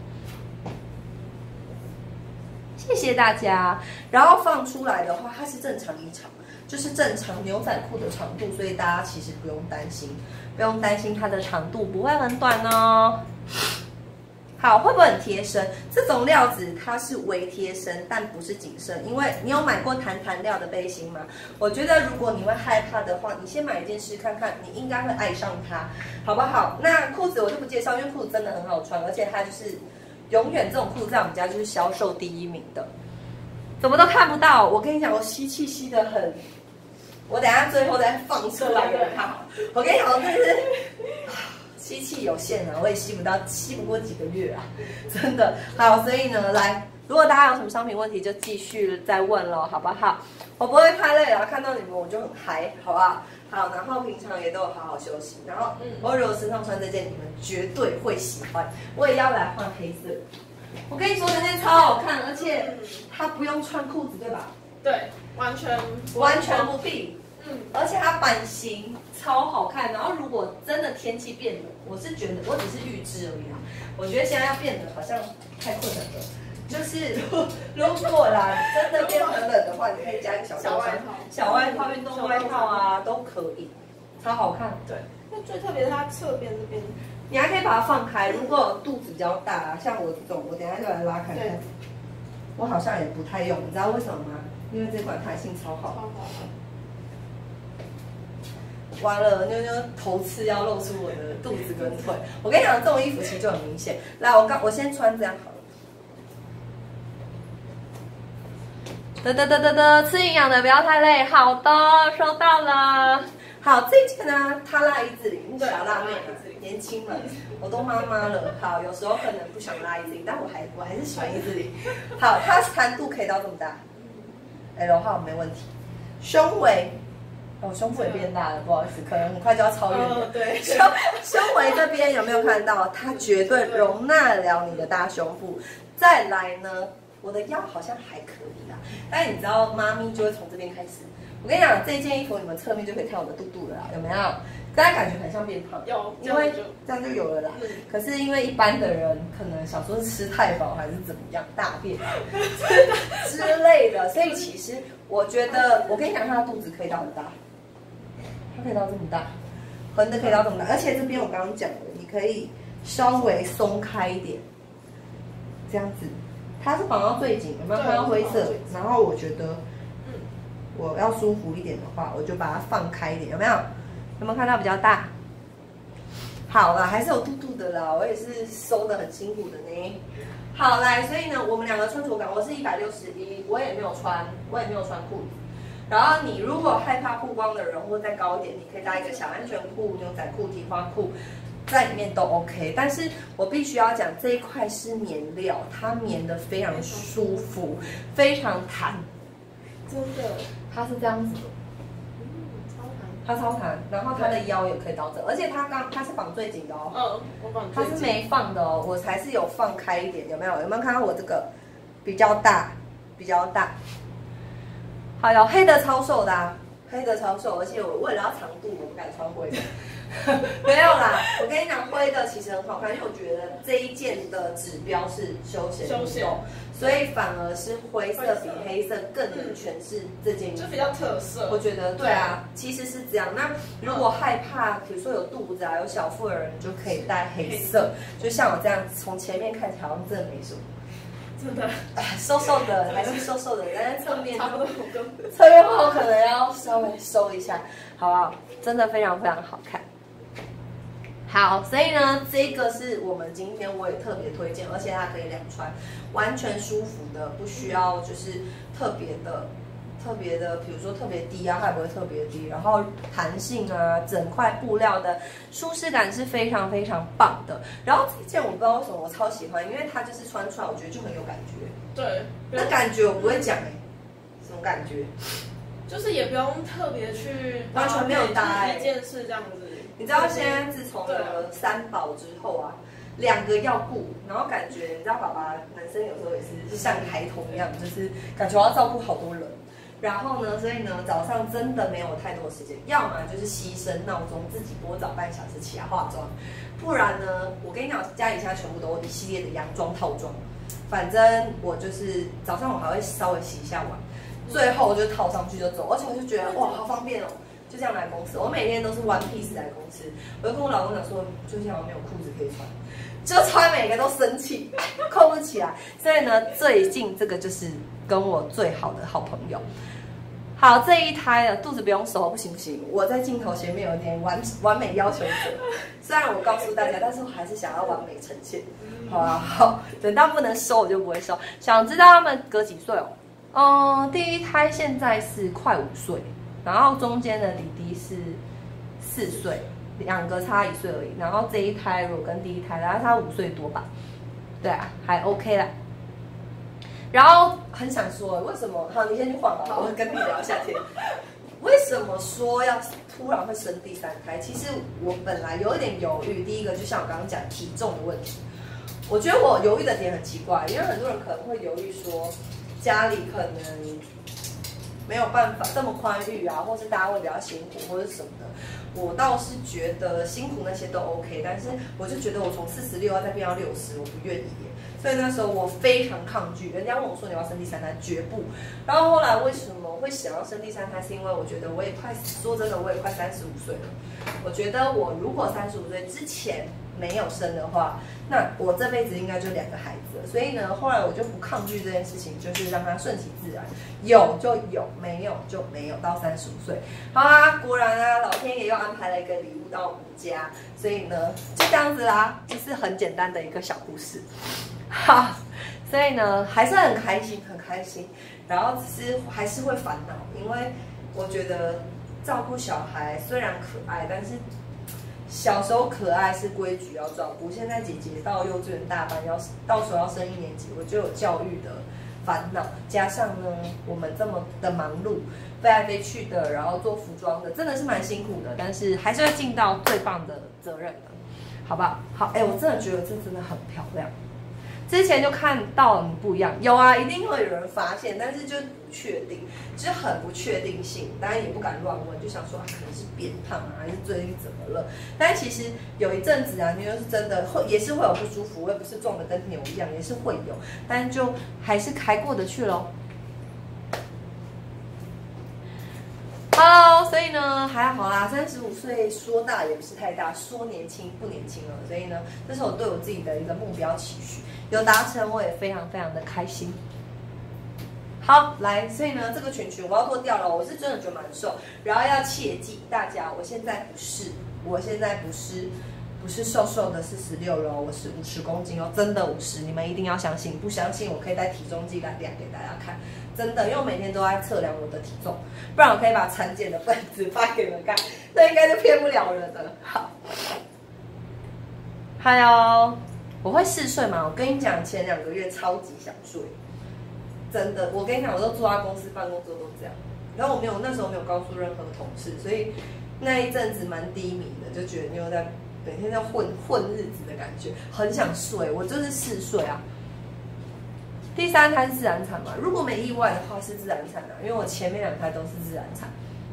谢谢大家。然后放出来的话，它是正常衣长，就是正常牛仔裤的长度，所以大家其实不用担心，它的长度不会很短哦。好，会不会很贴身？这种料子它是微贴身，但不是紧身。因为你有买过弹料的背心吗？我觉得如果你会害怕的话，你先买一件试看看，你应该会爱上它，好不好？那裤子我就不介绍，因为裤子真的很好穿，而且它就是永远这种裤子在我们家就是销售第1名的，怎么都看不到。我跟你讲，我吸气吸得很，我等一下最后再放出来给你看。我跟你讲，真是。吸气有限啊，我也吸不过几个月啊，真的。好，所以呢，来，如果大家有什么商品问题，就继续再问咯，好不好？我不会太累了，看到你们我就很嗨，好不好？好，然后平常也都有好好休息，然后我如果身上穿这件，你们绝对会喜欢。我也要来换黑色，我跟你说，这件超好看，而且它不用穿裤子，对吧？ 对，完全不必。而且它版型超好看，然后如果真的天气变冷，我是觉得我只是预知而已啦。我觉得现在要变冷好像太困难了，就是如果啦真的变很冷的话，你可以加一个小外套、运动外套啊，都可以，超好看。对， 那最特别是它侧边这边， 你还可以把它放开。如果肚子比较大啊，像我这种，我等一下就来拉开看。我好像也不太用，你知道为什么吗？因为这款弹性超好。完了，妞妞头次要露出我的肚子跟腿。我跟你讲，这种衣服其实就很明显。来，我先穿这样好了。吃营养的不要太累。好的，收到了。好，这件呢，它拉一字领，小辣妹年轻了，我都妈妈了。好，有时候可能不想拉一字领，但我还是喜欢一字领。好，它弹度可以到这么大，L 号没问题。胸围。胸部也变大了，不好意思，可能很快就要超越了。 对， 胸围这边有没有看到？它绝对容纳了你的大胸部。再来呢，我的腰好像还可以啦，但是你知道，妈咪就会从这边开始。我跟你讲，这件衣服你们侧面就可以看我的肚肚了啦，有没有？大家感觉很像变胖， 有， 因为这样就有了啦。可是因为一般的人可能小时候吃太饱还是怎么样，大便之类的，所以其实我觉得，我跟你讲，它的肚子可以到很大。它可以到这么大，横的可以到这么大，而且这边我刚刚讲的，你可以稍微松开一点，这样子，它是绑到最紧，有没有看到灰色？然后我觉得，我要舒服一点的话，我就把它放开一点，有没有？有没有看到比较大？好啦，还是有肚肚的啦，我也是收的很辛苦的呢。好来，所以呢，我们两个穿着感，我是161，我也没有穿裤子。然后你如果害怕曝光的人，或者再高一点，你可以搭一个小安全裤、牛仔裤、提花裤，在里面都 OK。但是我必须要讲，这一块是棉料，它棉的非常舒服，非常弹， 真的， 它是这样子的，它超弹，然后它的腰也可以到这，而且它是绑最紧的哦， 我绑它是没放的哦，我才是有放开一点，有没有？有没有看到我这个比较大？好哟，黑的超瘦的啊，黑的超瘦，而且我为了要长度，我不敢穿灰的。没有啦，我跟你讲，灰的其实很好看，因为我觉得这一件的指标是休闲运动，所以反而是灰色比黑色更能诠释这件衣服， 就比较特色。 我觉得对啊，其实是这样。那如果害怕，比如说有肚子啊、有小腹的人，就可以戴黑色。就像我这样，从前面看起来好像真的没什么。 真的， 瘦瘦的还是瘦瘦的，但是侧面差不多， 侧面我可能要稍微收一下，好不好？真的非常非常好看。好，所以呢，这个是我们今天我也特别推荐，而且它可以两穿，完全舒服的，不需要就是特别的特别的，比如说特别低啊，它也不会特别低。然后弹性啊，整块布料的舒适感是非常非常棒的。然后这件我不知道为什么我超喜欢，因为它就是穿出来我觉得就很有感觉。 对， 那感觉我不会讲什么感觉？ 就是也不用特别去完全没有搭一件事这样子。 你知道现在自从有了3宝之后啊，2个要顾，然后感觉你知道爸爸男生有时候也是像孩童一样，就是感觉要照顾好多人。然后呢，所以呢，早上真的没有太多时间，要么就是牺牲闹钟，自己拨早半小时起来化妆，不然呢，我跟你讲，家里现在全部都一系列的洋装套装，反正我就是早上我还会稍微洗一下碗，最后我就套上去就走，而且我就觉得哇，好方便哦。就这样来公司，我每天都是 one piece 来公司。我就跟我老公讲说，最近好像没有裤子可以穿，就穿每个都生气，扣不起来。所以呢，最近这个就是跟我最好的好朋友。好，这一胎的肚子不用收，不行不行，我在镜头前面有点完美要求者。虽然我告诉大家，但是我还是想要完美呈现。好啊，好，等到不能收我就不会收。想知道他们隔几岁哦？第一胎现在是快5岁。然后中间的弟弟是4岁，2个差1岁而已。然后这一胎如果跟第一胎，然后差5岁多吧，对啊，还 OK 啦。然后很想说，为什么？好，你先去晃吧，我会跟你聊一下天。为什么说要突然会生第3胎？其实我本来有一点犹豫。第一个就像我刚刚讲体重的问题，我觉得我犹豫的点很奇怪，因为很多人可能会犹豫说家里可能没有办法这么宽裕啊，或是大家会比较辛苦或者什么的。我倒是觉得辛苦那些都 OK， 但是我就觉得我从46要再变到60，我不愿意耶。所以那时候我非常抗拒，人家问我说你要生第3胎，绝不。然后后来为什么会想要生第3胎，是因为我觉得我也快，说真的我也快35岁了。我觉得我如果35岁之前没有生的话，那我这辈子应该就2个孩子了。所以呢，后来我就不抗拒这件事情，就是让它顺其自然，有就有，没有就没有，到35岁。好啊，果然啊，老天爷又安排了一个礼物到我们家，所以呢，就这样子啦，就是很简单的一个小故事。好，所以呢，还是很开心，很开心。然后只是还是会烦恼，因为我觉得照顾小孩虽然可爱，但是小时候可爱是规矩要照顾。现在姐姐到幼稚园大班到时候要升1年级，我就有教育的烦恼，加上呢我们这么的忙碌，飞来飞去的，然后做服装的，真的是蛮辛苦的，但是还是会尽到最棒的责任的，好不好？好，我真的觉得这真的很漂亮。之前就看到很不一样，有啊，一定会有人发现，但是就不确定，就是很不确定性，当然也不敢乱问，就想说可能是变胖啊，还是最近怎么了？但其实有一阵子啊，妞是真的也是会有不舒服，我也不是壮的跟牛一样，也是会有，但就还是还过得去咯。Hello， 所以呢还好啦，35岁说大也不是太大，说年轻不年轻了，所以呢，这是我对我自己的一个目标期许，有达成我也非常非常的开心。好，来，所以呢这个裙我要脱掉了，我是真的觉得蛮瘦，然后要切记大家，我现在不是瘦瘦的46了，我是50公斤哦，真的50，你们一定要相信，不相信我可以带体重计来量给大家看，真的，因为我每天都在测量我的体重，不然我可以把产检的本子发给你们看，那应该就骗不了人的。好，还有我会嗜睡嘛，我跟你讲，前2个月超级想睡，真的，我跟你讲，我都坐在公司办公桌都这样，然后那时候没有告诉任何同事，所以那一阵子蛮低迷的，就觉得你有在。每天在混日子的感觉，很想睡，我就是嗜睡啊。第3胎是自然产嘛，如果没意外的话是自然产啊，因为我前面2胎都是自然产。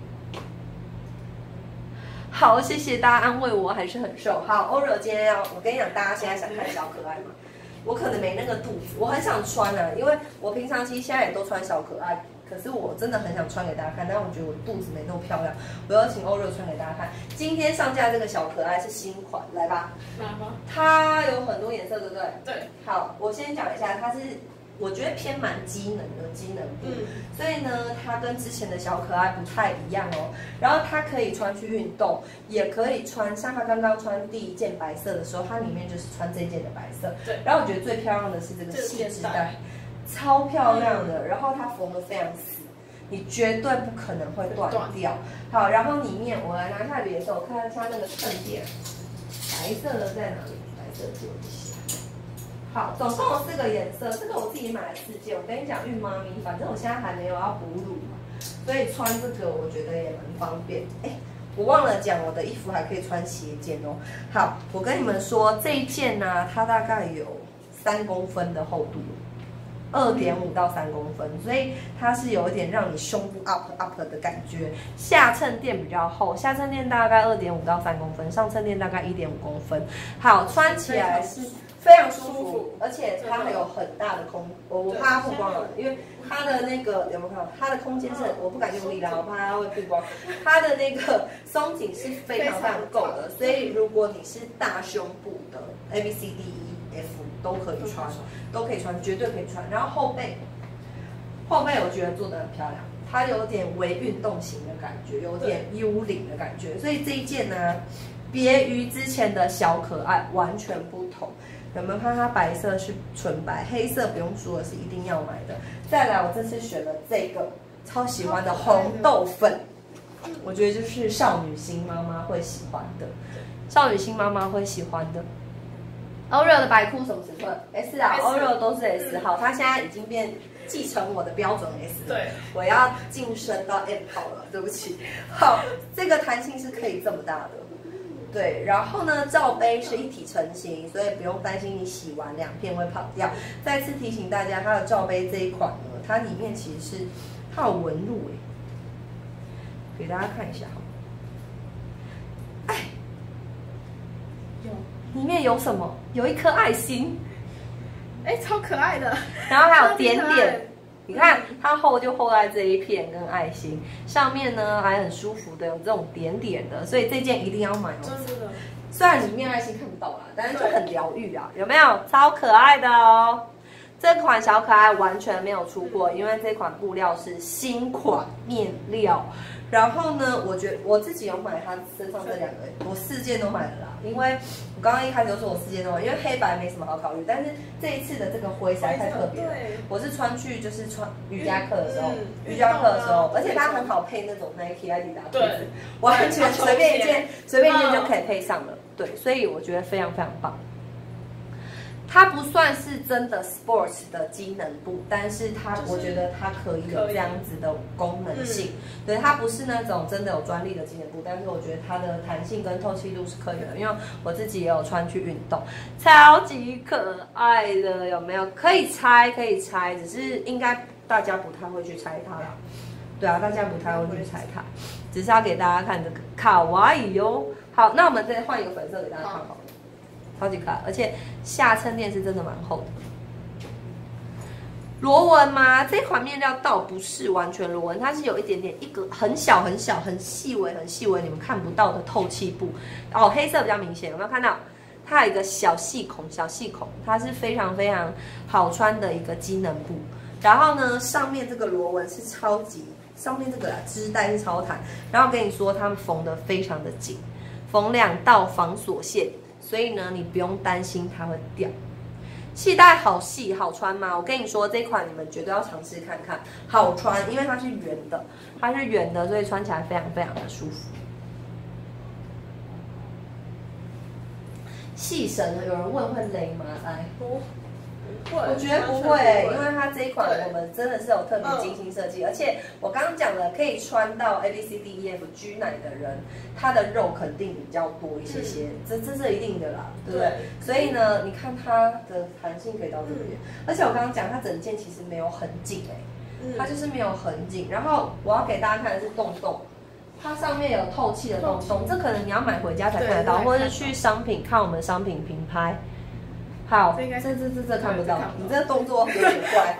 好，谢谢大家安慰我，还是很瘦。好，欧柔今天我跟你讲，大家现在想看小可爱嘛？我可能没那个肚子，我很想穿啊，因为我平常其实现在也都穿小可爱。可是我真的很想穿给大家看，但我觉得我肚子没那么漂亮，我要请欧热穿给大家看。今天上架这个小可爱是新款，来吧。 来吧。 它有很多颜色，对不对？ 对。 好，我先讲一下，它是我觉得偏蛮机能的机能布，所以呢，它跟之前的小可爱不太一样哦。然后它可以穿去运动，也可以穿，像它刚刚穿第1件白色的时候，它里面就是穿这件的白色。 对。 然后我觉得最漂亮的是这个细织带。超漂亮的，然后它缝的非常死， 你绝对不可能会断掉。好，然后里面我来拿下别的时候，我看一下那个衬垫，白色的在哪里？白色就一下。好，总共有4个颜色，这个我自己买了4件。我跟你讲，孕妈咪，反正我现在还没有要哺乳嘛，所以穿这个我觉得也蛮方便。我忘了讲，我的衣服还可以穿斜肩哦。好，我跟你们说，这一件呢，它大概有3公分的厚度，2.5到3公分，所以它是有一点让你胸部 up 的感觉。下衬垫比较厚，下衬垫大概2.5到3公分，上衬垫大概1.5公分。好，穿起来是非常舒服，而且它还有很大的我怕它曝光了，因为它的那个有没有看到？它的空间是我不敢用力啦，我怕它会曝光。它的那个松紧是非常非常够的，所以如果你是大胸部的 ABCDEF 都可以穿，都可以穿，绝对可以穿。然后后背我觉得做得很漂亮，它有点微运动型的感觉，有点 U 领的感觉，所以这一件呢，别于之前的小可爱，完全不同。有没有看它白色是纯白，黑色不用说的是一定要买的。再来，我这次选了这个超喜欢的红豆粉，我觉得就是少女心妈妈会喜欢的，Oreo 的白裤什么尺寸 ？S 啊 ，Oreo 都是 S。好，它现在已经继承我的标准 S 了。对，我要晋升到 M 号了，对不起。好，这个弹性是可以这么大的。对，然后呢，罩杯是一体成型，所以不用担心你洗完2片会跑掉。再次提醒大家，它的罩杯这一款呢，它里面其实是它有纹路给大家看一下哈。里面有什么？有一颗爱心， 超可爱的。 然后还有点点。你看它厚就厚在这一片跟爱心上面呢，还很舒服的有这种点点的，所以这件一定要买哦。真的，虽然里面爱心看不到啦，但是就很疗愈啊，有没有？超可爱的哦！这款小可爱完全没有出过，因为这款布料是新款面料。然后呢，我觉得我自己有买它身上这2个，我4件都买了啦。因为我刚刚一开始就说我4件都买，因为黑白没什么好考虑，但是这一次的这个灰实在太特别了。我是穿瑜伽课的时候，而且它很好配那种 Nike、艾迪达裤子，完全随便一件就可以配上了。对，所以我觉得非常非常棒。它不算是真的 sports 的机能布，但是我觉得它可以有这样子的功能性。对，它不是那种真的有专利的机能布，但是我觉得它的弹性跟透气度是可以的，因为我自己也有穿去运动，超级可爱的，有没有？可以拆，只是应该大家不太会去拆它啦。对啊，大家不太会去拆它，只是要给大家看这个卡哇伊哦。好，那我们再换一个粉色给大家看好了。超级可爱，而且下衬垫是真的蛮厚的。螺纹吗？这款面料倒不是完全螺纹，它是有一点点一个很小、很细微、你们看不到的透气布。哦，黑色比较明显，有没有看到？它有一个小细孔，它是非常非常好穿的一个机能布。然后呢，上面这个螺纹是上面这个织带是超弹。然后我跟你说，他们缝得非常的紧，缝2道防锁线。所以呢，你不用担心它会掉。系带好细好穿吗？我跟你说，这款你们绝对要尝试看看，好穿，因为它是圆的，所以穿起来非常非常的舒服。细绳有人问会勒吗？来，我觉得不会，因为它这一款我们真的是有特别精心设计，而且我刚刚讲了，可以穿到 ABCDEF、G 奶的人，他的肉肯定比较多一些，这是一定的啦，对不对？所以呢，你看它的弹性可以到这边，而且我刚刚讲它整件其实没有很紧它就是没有很紧。然后我要给大家看的是洞洞。它上面有透气的洞洞，这可能你要买回家才看得到，或者是去商品看我们商品平拍。好，这看不到，你这个动作有点怪。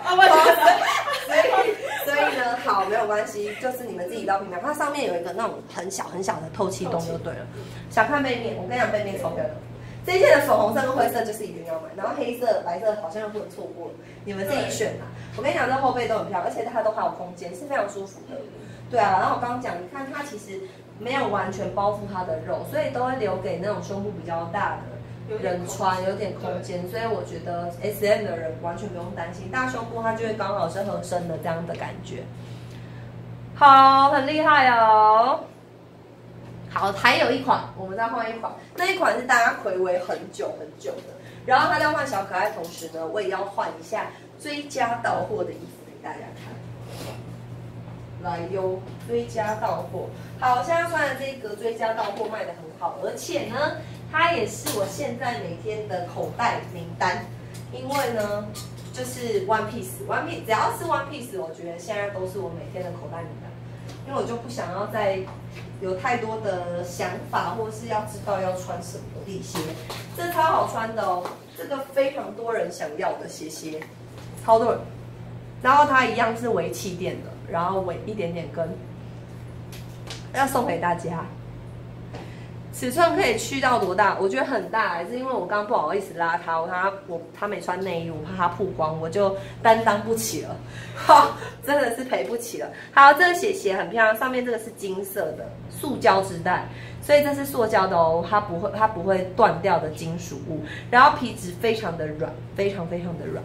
所以呢，好，没有关系，就是你们自己到平台，它上面有一个那种很小的透气洞就对了。想看背面，我跟你讲，背面超漂亮。这一件的粉红色跟灰色就是一定要买，然后黑色、白色好像又不能错过了，你们自己选啦。我跟你讲，这后背都很漂亮，而且它都还有空间，是非常舒服的。对啊，然后我刚刚讲，你看它其实没有完全包覆它的肉，所以都会留给那种胸部比较大的人穿，有点空间。所以我觉得 SM 的人完全不用担心，大胸部它就会刚好是合身的这样的感觉。 好，很厉害哦。好，还有一款，我们再换一款，那一款是大家睽违很久很久的。然后他在换小可爱同时呢，我也要换一下追加到货的衣服给大家看。来哟，追加到货。好，现在穿的这个追加到货卖得很好，而且呢，它也是我现在每天的口袋名单，因为呢，就是 One Piece， 只要是 One Piece， 我觉得现在都是我每天的口袋名单，因为我就不想要再有太多的想法，或是要知道要穿什么一些。这超好穿的哦，这个非常多人想要的鞋，超多人。然后它一样是微气垫的，然后微一点点跟，要送给大家。尺寸可以去到多大？我觉得很大，还是因为我刚刚不好意思拉他，他没穿内衣，我怕他曝光，我就担当不起了，哈，真的是赔不起了。好，这个鞋很漂亮，上面这个是金色的塑胶织带，所以这是塑胶的哦，它不会断掉的金属物，然后皮质非常的软，非常的软。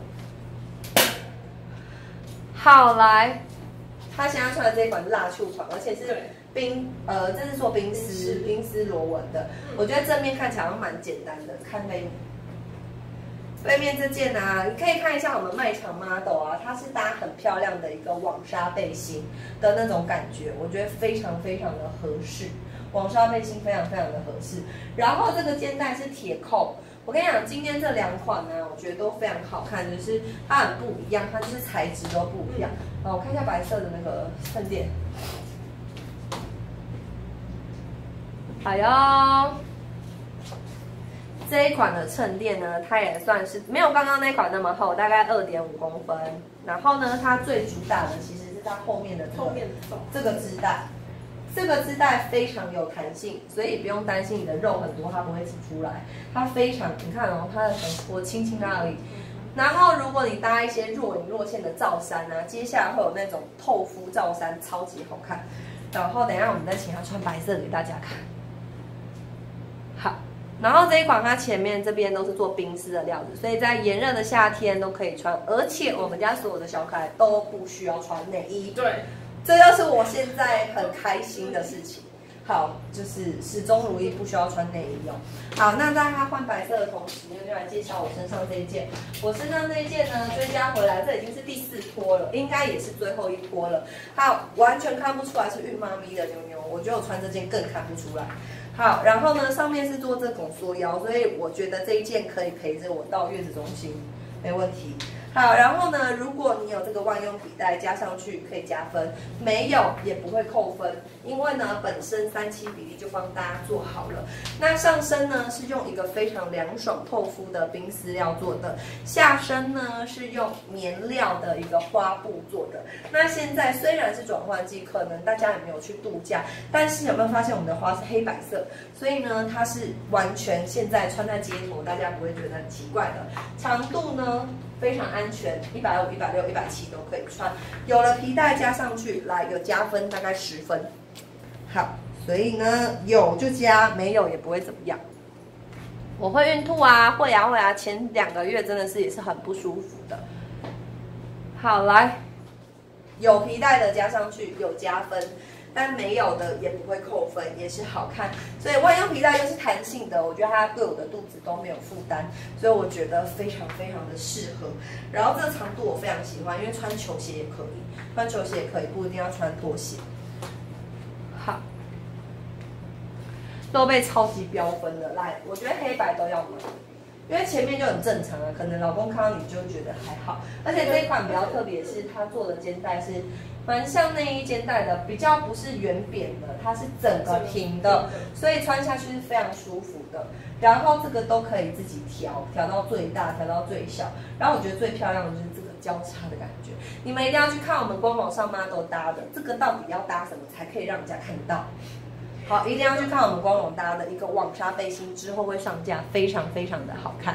好，来，他现在穿的这一款是蜡触款，而且是这是做冰丝螺纹的。我觉得正面看起来好像蛮简单的，看背面这件啊，你可以看一下我们卖场 model 啊，它是搭很漂亮的一个网纱背心的那种感觉，我觉得非常的合适。网纱背心非常的合适，然后这个肩带是铁扣。我跟你讲，今天这两款呢，我觉得都非常好看，就是它很不一样，它就是材质都不一样。我看一下白色的那个衬垫，好哟。这一款的衬垫呢，它也算是没有刚刚那款那么厚，大概2.5公分。然后呢，它最主打的其实是它后面的这个织带。这个织带非常有弹性，所以不用担心你的肉很多它不会挤出来。它非常，你看哦，它的我轻轻拉而已。然后如果你搭一些若隐若现的罩衫啊，接下来会有那种透肤罩衫，超级好看。然后等一下我们再请他穿白色给大家看。好，然后这一款它前面这边都是做冰丝的料子，所以在炎热的夏天都可以穿，而且我们家所有的小可爱都不需要穿内衣。 对。 这就是我现在很开心的事情。好，就是始终如一，不需要穿内衣哦。好，那在它换白色的同时，就来介绍我身上这一件。我身上这一件呢，追加回来，这已经是第4波了，应该也是最后一波了。好，完全看不出来是孕妈咪的妞妞，我觉得我穿这件更看不出来。好，然后呢，上面是做这种缩腰，所以我觉得这一件可以陪着我到月子中心，没问题。好，然后呢，如果你有这个万用皮带加上去可以加分，没有也不会扣分，因为呢本身3/7比例就帮大家做好了。那上身呢是用一个非常凉爽透肤的冰丝料做的，下身呢是用棉料的一个花布做的。那现在虽然是转换季，可能大家也没有去度假，但是有没有发现我们的花是黑白色？所以呢它是完全现在穿在街头，大家不会觉得很奇怪的。长度呢？非常安全，150、160、170都可以穿。有了皮带加上去，来有加分，大概10分。好，所以呢有就加，没有也不会怎么样。我会孕吐啊，会啊，前2个月真的是也是很不舒服的。好，来有皮带的加上去有加分。但没有的也不会扣分，也是好看。所以万用皮带又是弹性的，我觉得它对我的肚子都没有负担，所以我觉得非常的适合。然后这个长度我非常喜欢，因为穿球鞋也可以，不一定要穿拖鞋。好，都被超级标分了，来，我觉得黑白都要买。因为前面就很正常啊，可能老公看到你就觉得还好，而且这一款比较特别，是它做的肩带是蛮像内衣肩带的，比较不是圆扁的，它是整个平的，所以穿下去是非常舒服的。然后这个都可以自己调到最大，调到最小。然后我觉得最漂亮的就是这个交叉的感觉，你们一定要去看我们官网上 model 搭的，这个到底要搭什么才可以让人家看到？好，一定要去看我们官网搭的一个网纱背心，之后会上架，非常的好看，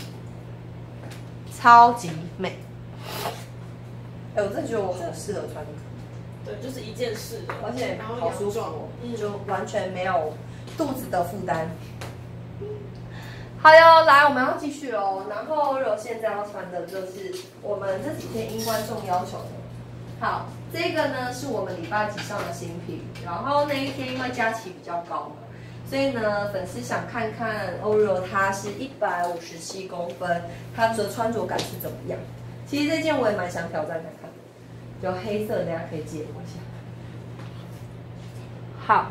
超级美。我真的觉得我很适合穿这个。 对，就是一件式的， 而且好舒服哦，就完全没有肚子的负担。好哟，来，我们要继续喽。然后，现在要穿的就是我们这几天因观众要求的好，这个呢是我们礼拜几上的新品，然后那一天因为假期比较高嘛，所以呢粉丝想看看 Oreo 它是157公分，它的穿着感是怎么样。其实这件我也蛮想挑战看看，有黑色，等下可以借我一下。好。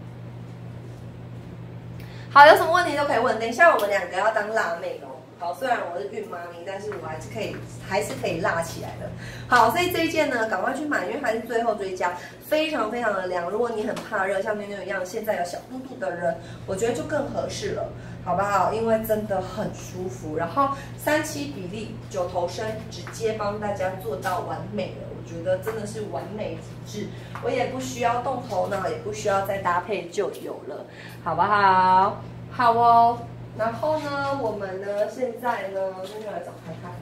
好，有什么问题都可以问。等一下我们2个要当辣妹哦。好，虽然我是孕妈咪，但是我还是可以辣起来的。好，所以这一件呢，赶快去买，因为它是最后追加，非常非常的凉。如果你很怕热，像妞妞一样现在有小肚肚的人，我觉得就更合适了，好不好？因为真的很舒服，然后3/7比例9头身，直接帮大家做到完美了。我觉得真的是完美极致，我也不需要动头脑，也不需要再搭配就有了，好不好？好哦。然后呢，我们呢现在呢，就来找看看，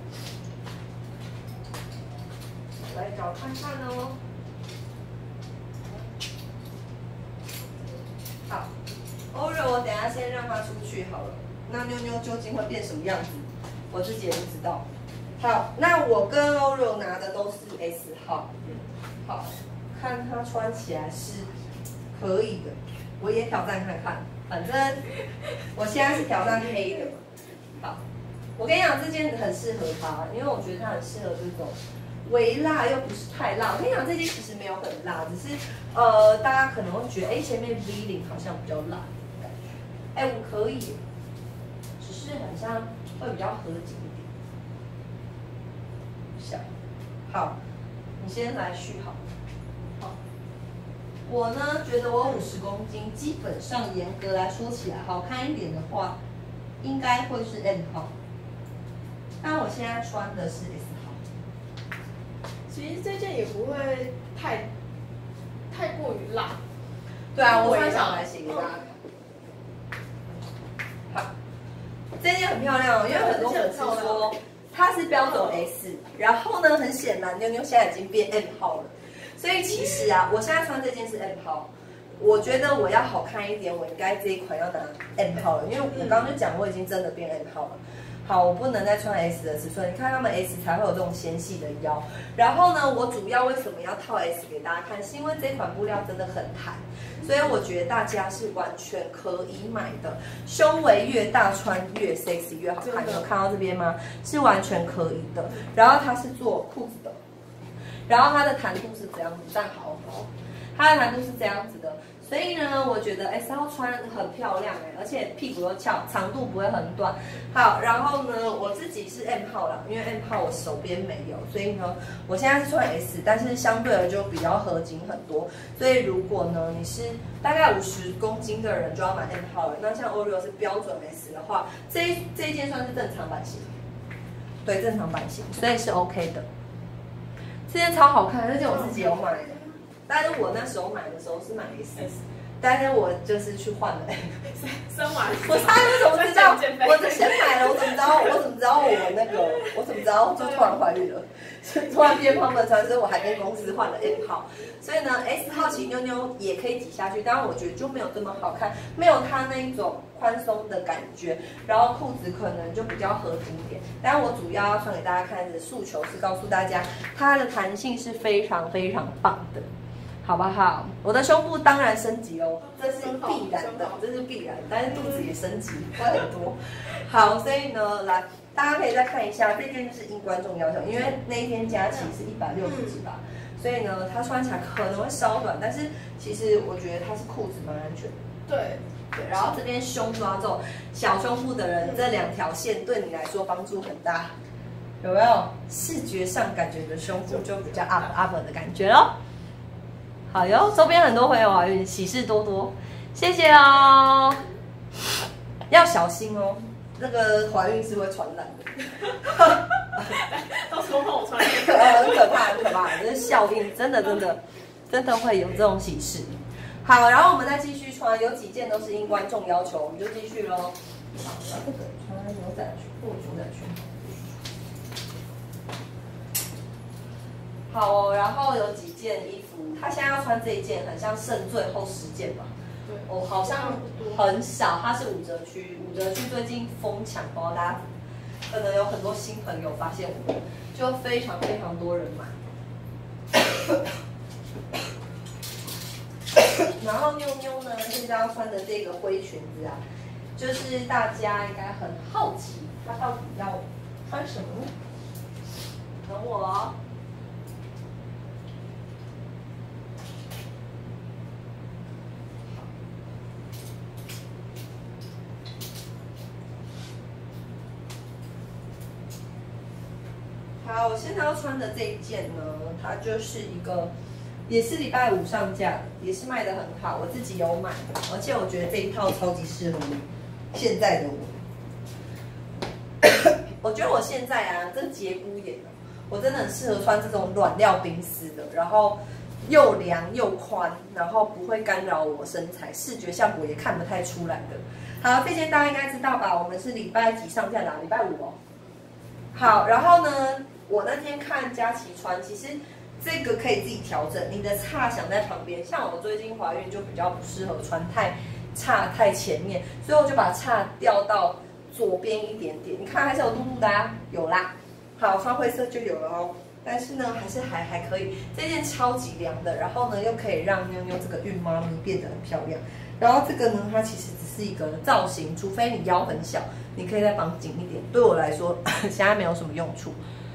来找看看哦。好，Oreo 我等一下先让它出去好了。那妞妞究竟会变什么样子，我自己也不知道。好，那我跟 Oreo 拿的都是 S 号。好，看它穿起来是可以的，我也挑战看看。反正我现在是挑战黑的。好，我跟你讲，这件很适合它，因为我觉得它很适合这种微辣又不是太辣。我跟你讲，这件其实没有很辣，只是大家可能会觉得，哎，前面 V 领好像比较辣的感觉。哎，我可以，只是很像会比较合紧一点。想，好，你先来续好。我呢觉得我50公斤，基本上严格来说起来，好看一点的话，应该会是 M 号。但我现在穿的是 S 号。 其实这件也不会太过于辣。 对啊，我穿小来写给大家看。好，这件很漂亮哦，因为很多粉丝说它是标准 S， 然后呢，很显然妞妞现在已经变 M 号了。所以其实啊，我现在穿这件是 M 号，我觉得我要好看一点，我应该这一款要拿 M 号了，因为我刚刚就讲我已经真的变 M 号了。好，我不能再穿 S 的尺寸，你看他们 S 才会有这种纤细的腰。然后呢，我主要为什么要套 S 给大家看，是因为这款布料真的很弹，所以我觉得大家是完全可以买的。胸围越大穿越 sexy 越好看，你有看到这边吗？是完全可以的。然后它是做裤子的。然后它的弹度是这样子，站好好，它的弹度是这样子的，所以呢，我觉得 S 号穿很漂亮哎，而且屁股又翘，长度不会很短。好，然后呢，我自己是 M 号啦，因为 M 号我手边没有，所以呢，我现在是穿 S， 但是相对的就比较合紧很多。所以如果呢你是大概50公斤的人就要买 M 号了，那像 Oreo 是标准 S 的话，这一件算是正常版型，对，正常版型，所以是 OK 的。这件超好看，这件我自己有买的，但是我那时候买的时候是买 S， 但是我就是去换了 M。 生完， 我差点怎么知道？我就先买了，我怎么知道？我怎么知道我怎么知道就突然怀孕了？突然变胖了，所以我还跟公司换了 M 号。所以呢 ，S 号其实妞妞也可以挤下去，当然我觉得就没有这么好看，没有它那一种宽松的感觉，然后裤子可能就比较合紧一点。但我主要要穿给大家看的诉求是告诉大家，它的弹性是非常非常棒的。好不好？我的胸部当然升级哦，这是必然的，这是必然。但是肚子也升级，会很多。好，所以呢，来，大家可以再看一下，这件就是应观众要求，因为那一天假期是160几吧，所以呢，它穿起来可能会稍短，但是其实我觉得它是裤子蛮安全的。 对。 对，然后这边胸抓这种小胸部的人，这2条线对你来说帮助很大，有没有？视觉上感觉你的胸部就比较 up 的感觉咯。好哟，周边很多朋友怀孕，喜事多多，谢谢哦。要小心哦，那个怀孕是会传染的。 到时候帮我穿。 很可怕，很可怕，这是效应，真的会有这种喜事。好，然后我们再继续穿，有几件都是应观众要求，我们就继续咯。好，这个穿牛仔裙或牛仔裙。好哦，然后有几件衣服，他现在要穿这一件，很像剩最后10件吧。对，哦，好像很少，它是5折区，最近疯抢包，大家可能有很多新朋友发现我们，就非常非常多人买。 然后妞妞呢，现在要穿的这个灰裙子啊，就是大家应该很好奇，她到底要穿什么呢？等我哦。好，我现在要穿的这一件呢，它就是一个，也是礼拜五上架的，也是卖的很好，我自己有买的，而且我觉得这一套超级适合现在的我。我觉得我现在啊，这节骨眼啊，我真的很适合穿这种软料冰丝的，然后又凉又宽，然后不会干扰我身材，视觉效果也看不太出来的。好，这件大家应该知道吧？我们是礼拜几上架的？礼拜五哦。好，然后呢？我那天看佳琪穿，其实这个可以自己调整，你的叉想在旁边。像我最近怀孕就比较不适合穿叉太前面，所以我就把叉调到左边一点点。你看还是有嘟嘟的啊，有啦。好，穿灰色就有了哦。但是呢，还可以，这件超级凉的，然后呢又可以让妞妞这个孕妈咪变得很漂亮。然后这个呢，它其实只是一个造型，除非你腰很小，你可以再绑紧一点。对我来说，现在没有什么用处。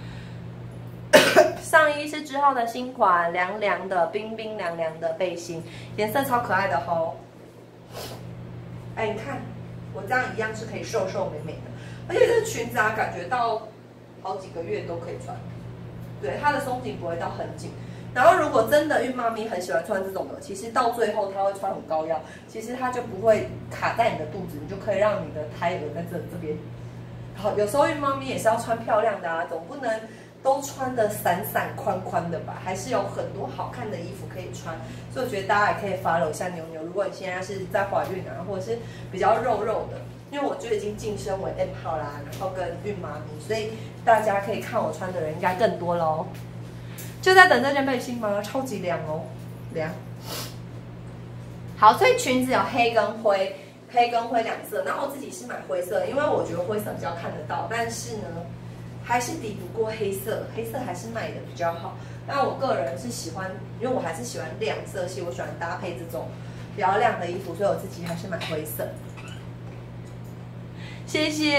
上衣是之后的新款，凉凉的、冰冰凉凉的背心，颜色超可爱的吼。哎，你看，我这样一样是可以瘦瘦美美的，而且这个裙子啊，感觉到好几个月都可以穿。对，它的松紧不会到很紧。然后如果真的孕妈咪很喜欢穿这种的，其实到最后它会穿很高腰，其实它就不会卡在你的肚子，你就可以让你的胎儿在这边。好，有时候孕妈咪也是要穿漂亮的啊，总不能都穿的散散宽宽的吧，还是有很多好看的衣服可以穿，所以我觉得大家也可以 follow 一下妞妞。如果你现在是在怀孕啊，或者是比较肉肉的，因为我就已经晋升为 M 号啦，然后跟孕妈咪，所以大家可以看我穿的人应该更多喽。就在等这件背心吗？超级凉哦，凉。好，所以裙子有黑跟灰，黑跟灰两色，然后我自己是买灰色，因为我觉得灰色比较看得到，但是呢。还是抵不过黑色，黑色还是卖的比较好。但我个人是喜欢，因为我还是喜欢亮色系，我喜欢搭配这种比较亮的衣服，所以我自己还是买灰色。谢谢。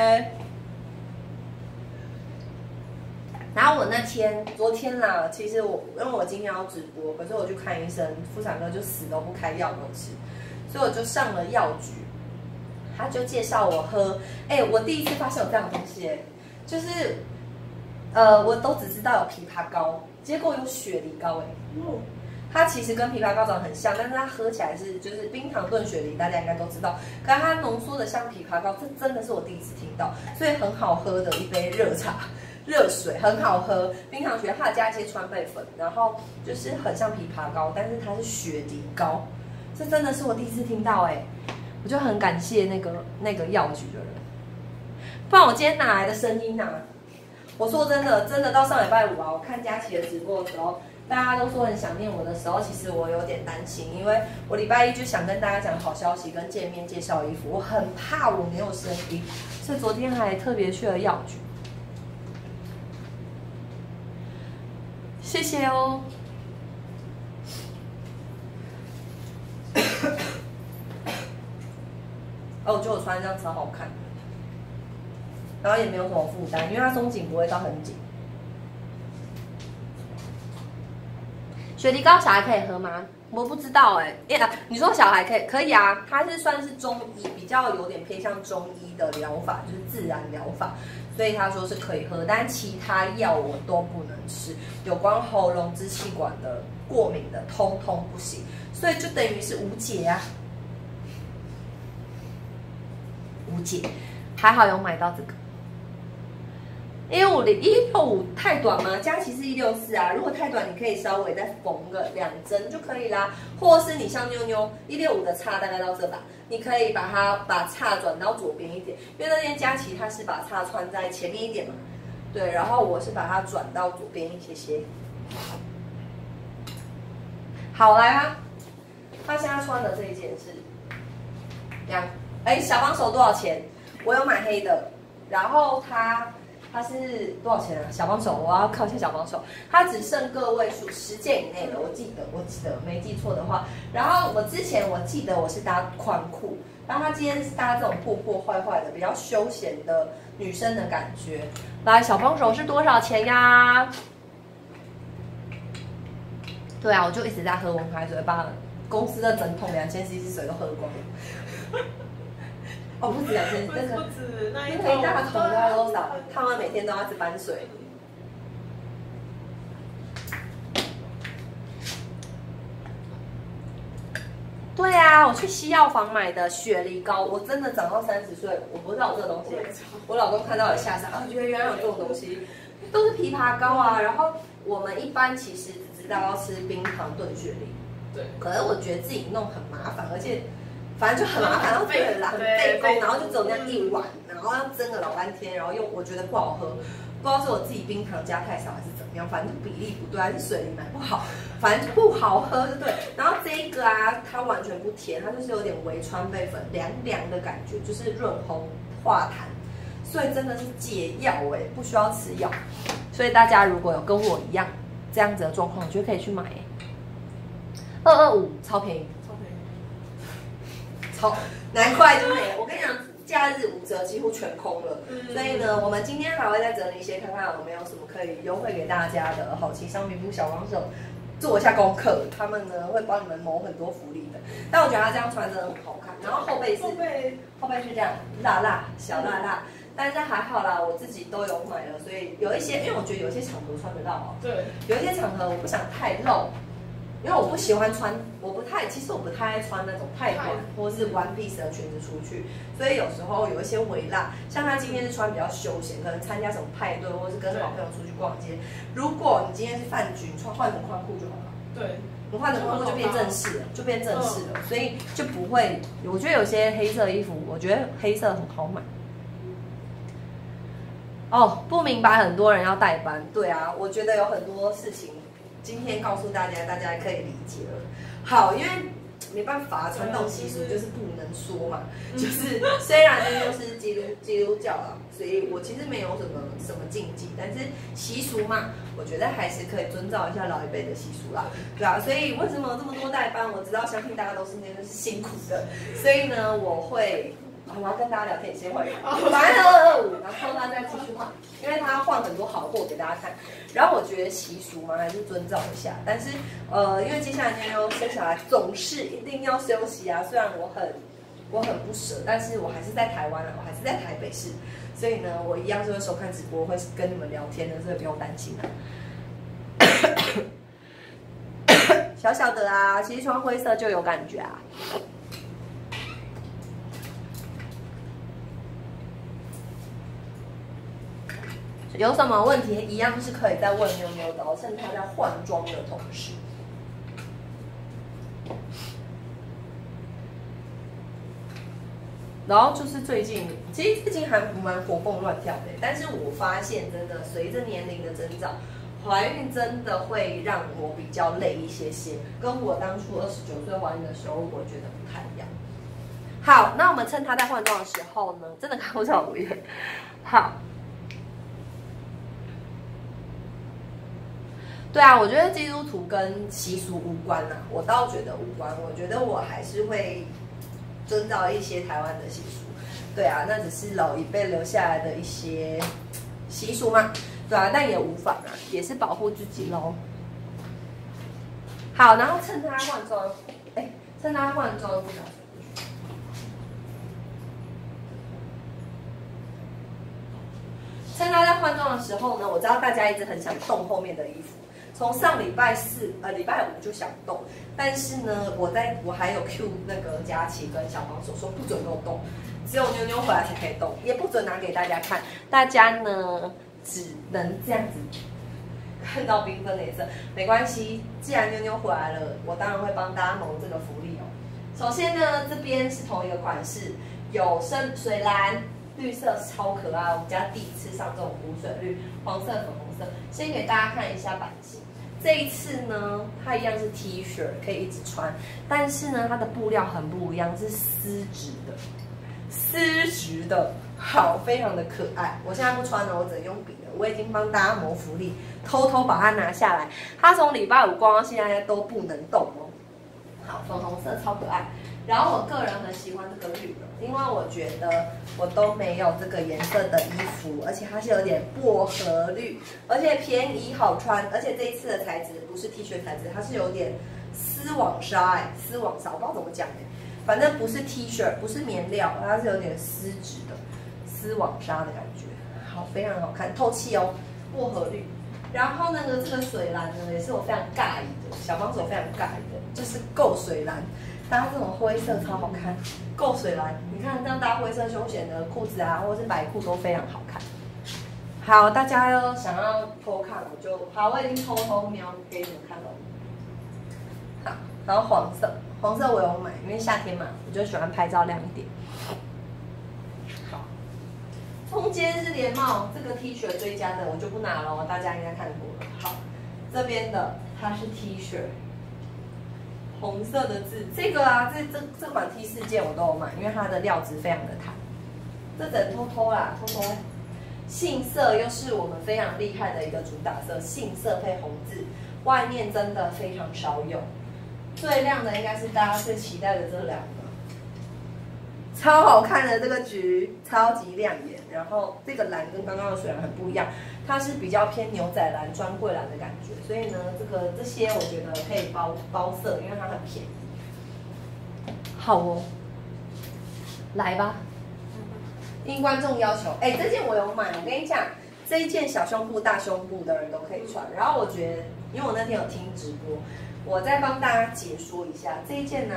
然后我昨天啦，其实因为我今天要直播，可是我去看医生，妇产科就死都不开药给我吃，所以我就上了药局，他就介绍我喝。我第一次发现有这样的东西，就是，我都只知道有枇杷膏，结果有雪梨膏它其实跟枇杷膏长得很像，但是它喝起来就是冰糖炖雪梨，大家应该都知道。可是它浓缩的像枇杷膏，这真的是我第一次听到，所以很好喝的一杯热茶、热水，很好喝。冰糖雪，它有加一些川贝粉，然后就是很像枇杷膏，但是它是雪梨膏，这真的是我第一次听到我就很感谢那个药局的人。不然我今天哪来的声音啊？我说真的到上礼拜五啊，我看佳琪的直播的时候，大家都说很想念我的时候，其实我有点担心，因为我礼拜一就想跟大家讲好消息跟见面介绍衣服，我很怕我没有声音，所以昨天还特别去了药局。谢谢哦。我觉得我穿这样超好看。然后也没有什么负担，因为它松紧不会到很紧。雪梨膏小孩可以喝吗？我不知道你说小孩可以啊，它是算是中医，比较有点偏向中医的疗法，就是自然疗法，所以他说是可以喝，但其他药我都不能吃，有关喉咙、支气管的、过敏的，通通不行，所以就等于是无解啊，无解。还好有买到这个。165太短吗？佳琪是164啊，如果太短，你可以稍微再缝个2针就可以啦。或是你像妞妞165的叉大概到这吧，你可以把叉转到左边一点，因为那天佳琪她是把叉穿在前面一点嘛，对，然后我是把它转到左边一些些。好来啊，她现在穿的这一件是小帮手多少钱？我有买黑的，然后它它是多少钱啊？小帮手，我要靠一下小帮手。它只剩个位数，10件以内的，我记得没记错的话。然后我之前我记得我是搭宽裤，然后它今天是搭这种破破坏坏的，比较休闲的女生的感觉。来，小帮手是多少钱呀？对啊，我就一直在喝温开水，把公司的整桶2000cc 水都喝光了。哦，不止2000，真的不止那一大桶要多少？他们每天都要去搬水。对啊，我去西药房买的雪梨膏，我真的长到30岁，我不知道有这个东西。我老公看到也吓傻，觉得原来有这种东西，都是枇杷膏啊。然后我们一般其实只知道要吃冰糖炖雪梨， 对。 可是我觉得自己弄很麻烦，而且。反正就很麻烦，然后很费工，然后就只有那样一碗，然后要蒸了老半天，然后又我觉得不好喝，不知道是我自己冰糖加太少还是怎么样，反正比例不对，还是水里买不好，反正就不好喝，就对。然后这个啊，它完全不甜，它就是有点微川贝粉，凉凉的感觉，就是润喉化痰，所以真的是解药哎，不需要吃药。所以大家如果有跟我一样这样子的状况，我觉得可以去买225，超便宜。好，难怪就没了。我跟你讲，假日5折几乎全空了。所以呢，我们今天还会再整理一些，看看有没有什么可以优惠给大家的好奇商品部小帮手做一下功课，他们呢会帮你们谋很多福利的。但我觉得他这样穿真的很好看，然后后背是这样小辣辣，但是还好啦，我自己都有买了，所以有一些，因为我觉得有一些场合穿得到哦。 对， 有一些场合我不想太露。因为我不喜欢穿，其实我不太爱穿那种太短或是 one piece 的裙子出去，所以有时候有一些微辣，像他今天是穿比较休闲，可能参加什么派对，或是跟好朋友出去逛街。如果你今天是饭局，你换成宽裤就好了。对，你换成宽裤就变正式了，所以就不会。我觉得有些黑色衣服，我觉得黑色很好买。哦，不明白很多人要代班，对啊，我觉得有很多事情。今天告诉大家，大家可以理解了。好，因为没办法，传统习俗就是不能说嘛。就是虽然这就是基督教啦，所以我其实没有什么禁忌，但是习俗嘛，我觉得还是可以遵照一下老一辈的习俗啦，对啊。所以为什么这么多代班？我知道，相信大家都是那个是辛苦的，所以呢，我要跟大家聊天，先会反正225，然后他再继续换，因为他换很多好货给大家看。然后我觉得习俗嘛，还是遵照一下。但是因为接下来妞生小孩总是一定要休息啊。虽然我很不舍，但是我还是在台湾了，我还是在台北市，所以呢，我一样是会收看直播，会跟你们聊天的，所以不用担心啊。小小的啊，其实穿灰色就有感觉啊。有什么问题一样是可以再问妞妞的哦，趁她在换装的同时。然后就是其实最近还蛮活蹦乱跳的，但是我发现真的随着年龄的增长，怀孕真的会让我比较累一些，跟我当初29岁怀孕的时候，我觉得不太一样。好，那我们趁她在换装的时候呢，真的看不上我眼。好。对啊，我觉得基督徒跟习俗无关啦，我倒觉得无关。我觉得我还是会遵照一些台湾的习俗。对啊，那只是老一辈留下来的一些习俗嘛。对啊，但也无妨啊，也是保护自己咯。好，然后趁他换装，趁他换装不小心。趁他在换装的时候呢，我知道大家一直很想动后面的衣服。从上礼拜5就想动，但是呢，我还有 Q 那个佳琪跟小帮手说不准给我动，只有妞妞回来才可以动，也不准拿给大家看，大家呢只能这样子看到缤纷的颜色，没关系，既然妞妞回来了，我当然会帮大家谋这个福利哦。首先呢，这边是同一个款式，有深水蓝。绿色超可爱，我们家第一次上这种湖水绿，黄色、粉红色。先给大家看一下版型。这一次呢，它一样是 T 恤，可以一直穿，但是呢，它的布料很不一样，是丝质的， 好，非常的可爱。我现在不穿了，我只能用笔了。我已经帮大家谋福利，偷偷把它拿下来。它从礼拜五逛到现在都不能动哦。好，粉红色超可爱。然后我个人很喜欢这个绿的，因为我觉得我都没有这个颜色的衣服，而且它是有点薄荷绿，而且便宜好穿，而且这一次的材质不是 T 恤材质，它是有点丝网纱丝网纱，我不知道怎么讲反正不是 T 恤，不是棉料，它是有点丝质的丝网纱的感觉，好，非常好看，透气哦，薄荷绿。然后呢，这个水蓝呢，也是我非常尬意的，小帮手非常尬意的，就是够水蓝。搭这种灰色超好看，够水蓝，你看这样搭灰色休闲的裤子啊，或者是白裤都非常好看。好，大家要想要偷看，我已经偷偷瞄给你们看了。好，然后黄色我有买，因为夏天嘛，我就喜欢拍照亮一点。好，中间是连帽，这个 T 恤追加的我就不拿了，大家应该看过了。好，这边的它是 T 恤。红色的字，这个啊，这款 T 4件我都有买，因为它的料子非常的弹。这整偷偷啦，偷偷，杏色又是我们非常厉害的一个主打色，杏色配红字，外面真的非常少有。最亮的应该是大家最期待的这两个，超好看的这个橘，超级亮眼。然后这个蓝跟刚刚的水蓝很不一样，它是比较偏牛仔蓝、专柜蓝的感觉，所以呢，这些我觉得可以包色，因为它很便宜。好哦，来吧，应观众要求，这件我有买，我跟你讲，这一件小胸部、大胸部的人都可以穿。然后我觉得，因为我那天有听直播，我再帮大家解说一下这一件呢，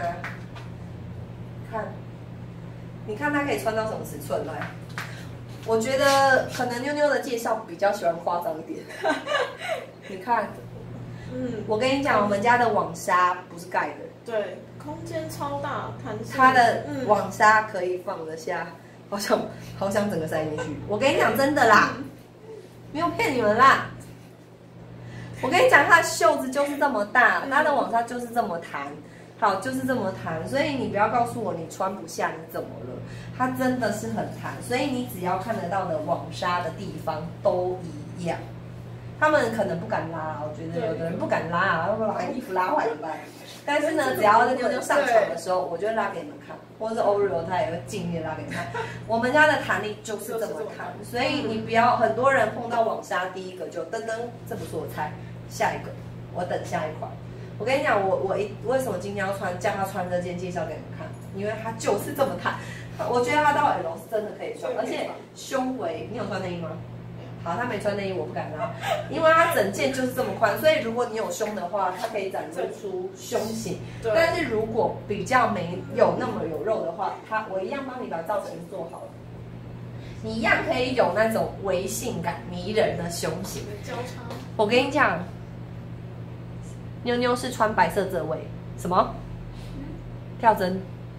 你看它可以穿到什么尺寸来？我觉得可能妞妞的介绍比较喜欢夸张一点。你看，我跟你讲，我们家的网纱不是盖的， 对，空间超大，弹性。 它的网纱可以放得下，好想整个塞进去。我跟你讲，真的啦，没有骗你们啦。我跟你讲，它的袖子就是这么大，它的网纱就是这么弹。好，就是这么弹，所以你不要告诉我你穿不下，你怎么了？它真的是很弹，所以你只要看得到的网纱的地方都一样。他们可能不敢拉，我觉得有的人不敢拉啊，会把衣服拉坏怎么办？但是呢，只要妞妞上场的时候，我就会拉给你们看，或者是 Oreo 他也会尽力拉给你们看。我们家的弹力就是这么弹，所以你不要很多人碰到网纱第一个就噔噔，这不是我猜，下一个我等下一款。我跟你讲，我为什么今天要叫他穿这件介绍给你们看？因为它就是这么弹，我觉得它到 L 是真的可以穿，而且胸围，你有穿内衣吗？好，他没穿内衣，我不敢拉，因为它整件就是这么宽，所以如果你有胸的话，它可以展现出胸型。但是如果比较没有那么有肉的话，我一样帮你把造型做好了，你一样可以有那种微性感、迷人的胸型。 交叉。 我跟你讲，妞妞是穿白色这位，什么？跳针。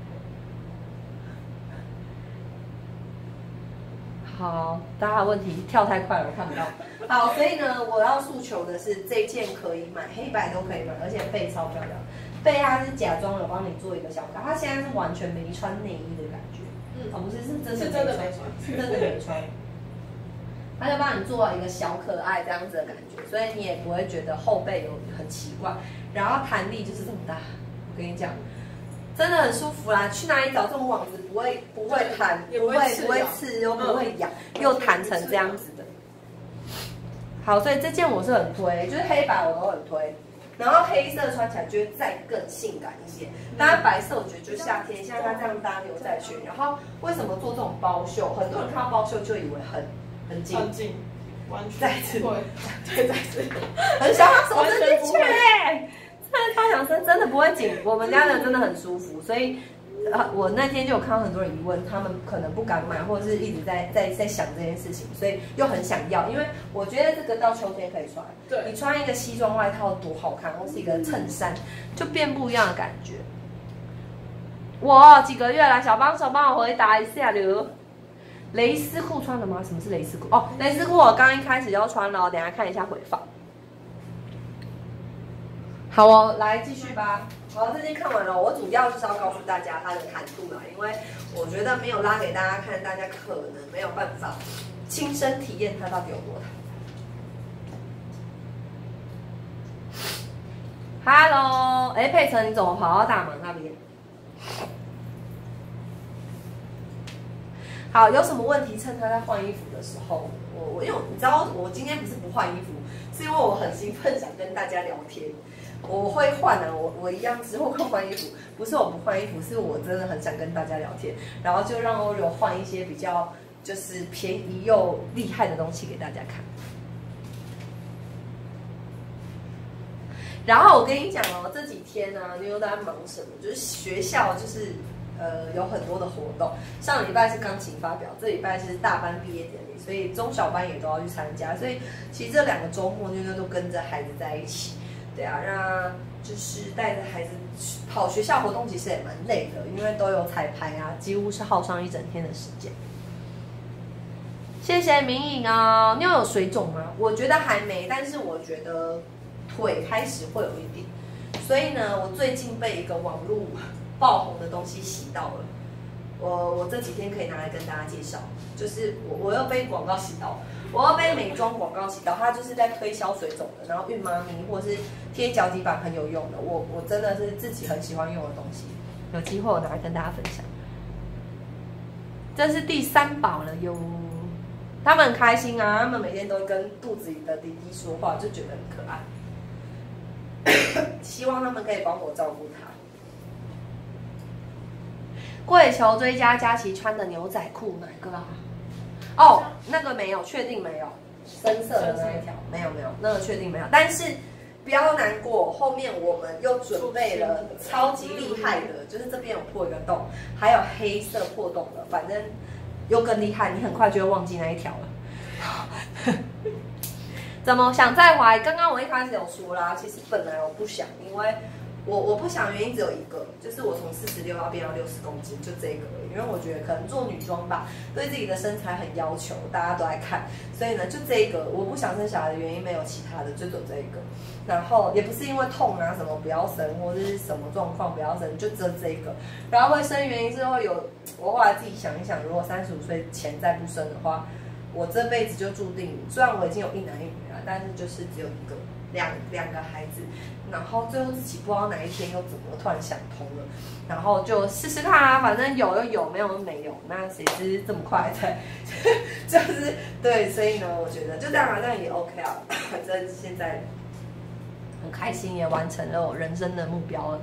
好，大家的问题跳太快了，我看不到。好，所以呢，我要诉求的是这件可以买，黑白都可以买，而且背超漂亮。背它是假装有帮你做一个小卡，它现在是完全没穿内衣的感觉。不是，是真的没穿，是真的没穿。它就帮你做了一个小可爱这样子的感觉，所以你也不会觉得后背有很奇怪。然后弹力就是这么大，我跟你讲。真的很舒服啦！去哪里找这种网子不会弹，不会刺，又不会痒，又弹成这样子的。好，所以这件我是很推，就是黑白我都很推。然后黑色穿起来就会再更性感一些。当然白色我觉得就夏天，像它这样搭牛仔裙。然后为什么做这种包袖？很多人看到包袖就以为很紧， 很紧，完全再次对，再次， 很想把手伸进去嘞。超想伸，真的不会紧，我们家的真的很舒服，所以，我那天就有看到很多人疑问，他们可能不敢买，或者是一直在想这件事情，所以又很想要，因为我觉得这个到秋天可以穿，对，你穿一个西装外套多好看，或是一个衬衫，就变不一样的感觉。我几个月来，小帮手帮我回答一下了。蕾丝裤穿了吗？什么是蕾丝裤？哦，蕾丝裤我刚一开始就穿了，等一下看一下回放。 好哦，来继续吧。好，这件看完了，我主要就是要告诉大家它的弹度啦，因为我觉得没有拉给大家看，大家可能没有办法亲身体验它到底有多弹。Hello， 哎，佩晨，你怎么跑到大门那边？好，有什么问题趁他在换衣服的时候，因为你知道我今天不是不换衣服，是因为我很兴奋想跟大家聊天。我会换啊，我一样之后会换衣服，不是我不换衣服，是我真的很想跟大家聊天，然后就让欧柔换一些比较就是便宜又厉害的东西给大家看。然后我跟你讲哦，这几天呢、妞妞在忙什么？就是学校就是有很多的活动，上礼拜是钢琴发表，这礼拜是大班毕业典礼，所以中小班也都要去参加，所以其实这2个周末妞妞都跟着孩子在一起。对啊，那就是带着孩子跑学校活动，其实也蛮累的，因为都有彩排啊，几乎是耗上一整天的时间。谢谢明颖哦，你有水肿吗？我觉得还没，但是我觉得腿开始会有一点，所以呢，我最近被一个网络爆红的东西洗到了。我这几天可以拿来跟大家介绍，就是我又被广告洗到，我又被美妆广告洗到，它就是在推销水肿的，然后孕妈咪或是贴脚底板很有用的，我真的是自己很喜欢用的东西，有机会我拿来跟大家分享。这是第3宝了哟，他们很开心啊，他们每天都跟肚子里的弟弟说话，就觉得很可爱，希望他们可以帮我照顾他。跪求追加佳琪穿的牛仔裤哪个啊？哦，那个没有，确定没有，深色的那一条没有，那个确定没有。但是不要难过，后面我们又准备了超级厉害的，就是这边有破一个洞，还有黑色破洞的，反正又更厉害，你很快就会忘记那一条了。怎么想再怀？刚刚我一开始有说啦，其实本来我不想，因为我不想原因只有一个，就是我从46要变到60公斤，就这个而已。因为我觉得可能做女装吧，对自己的身材很要求，大家都爱看，所以呢，就这个我不想生小孩的原因没有其他的，就只有这一个。然后也不是因为痛啊什么不要生，或者是什么状况不要生，就只有这个。然后会生原因是会有，我后来自己想一想，如果35岁前再不生的话，我这辈子就注定，虽然我已经有1男1女了，但是就是只有一个。两个孩子，然后最后自己不知道哪一天又怎么突然想通了，然后就试试看啊，反正有就有，没有就没有，那谁知这么快才就是对，所以呢，我觉得就这样啊，这样也 OK 啊，反正现在很开心，也完成了我人生的目标了。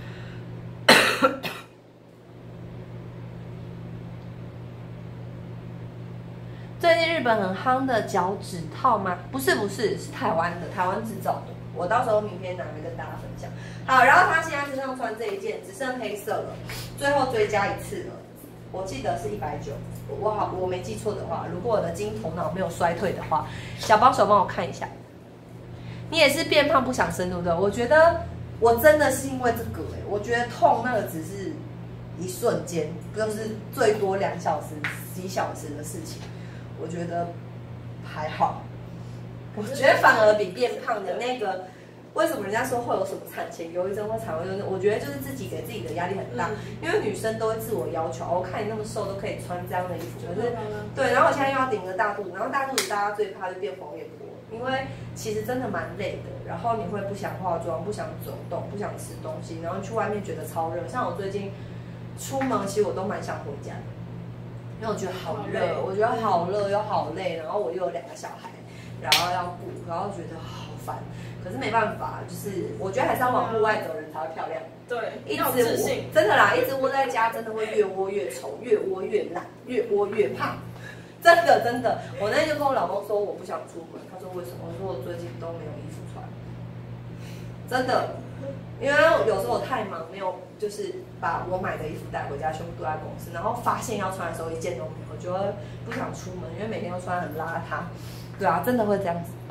最近日本很夯的脚趾套吗？不是，是台湾的，台湾制造的。我到时候明天拿来跟大家分享。好，然后他现在身上穿这一件，只剩黑色了，最后追加一次了。我记得是190，我没记错的话，如果我的金头脑没有衰退的话，小帮手帮我看一下。你也是变胖不想生，对不对？我觉得我真的是因为这个我觉得痛那个只是一瞬间，就是最多2小时、1小时的事情。我觉得还好，我觉得反而比变胖的那个，为什么人家说会有什么产前忧郁症或产后忧郁症？我觉得就是自己给自己的压力很大，因为女生都会自我要求，我看你那么瘦都可以穿这样的衣服，可是对，然后我现在又要顶个大肚子，然后大肚子大家最怕就变黄脸婆，因为其实真的蛮累的，然后你会不想化妆，不想走动，不想吃东西，然后去外面觉得超热，像我最近出门其实我都蛮想回家的。因为我觉得好热，我觉得好热又好累，然后我又有2个小孩，然后要顾，然后觉得好烦。可是没办法，就是我觉得还是要往户外走，人才会漂亮。 对， 一直自信，真的啦，一直窝在家，真的会越窝越丑，越窝越懒，越窝越胖。真的，我那天就跟我老公说我不想出门，他说为什么？我说我最近都没有衣服穿，真的。因为有时候我太忙，没有就是把我买的衣服带回家，全部都在公司，然后发现要穿的时候一件都没有，我就会不想出门，因为每天都穿很邋遢。对啊，真的会这样子。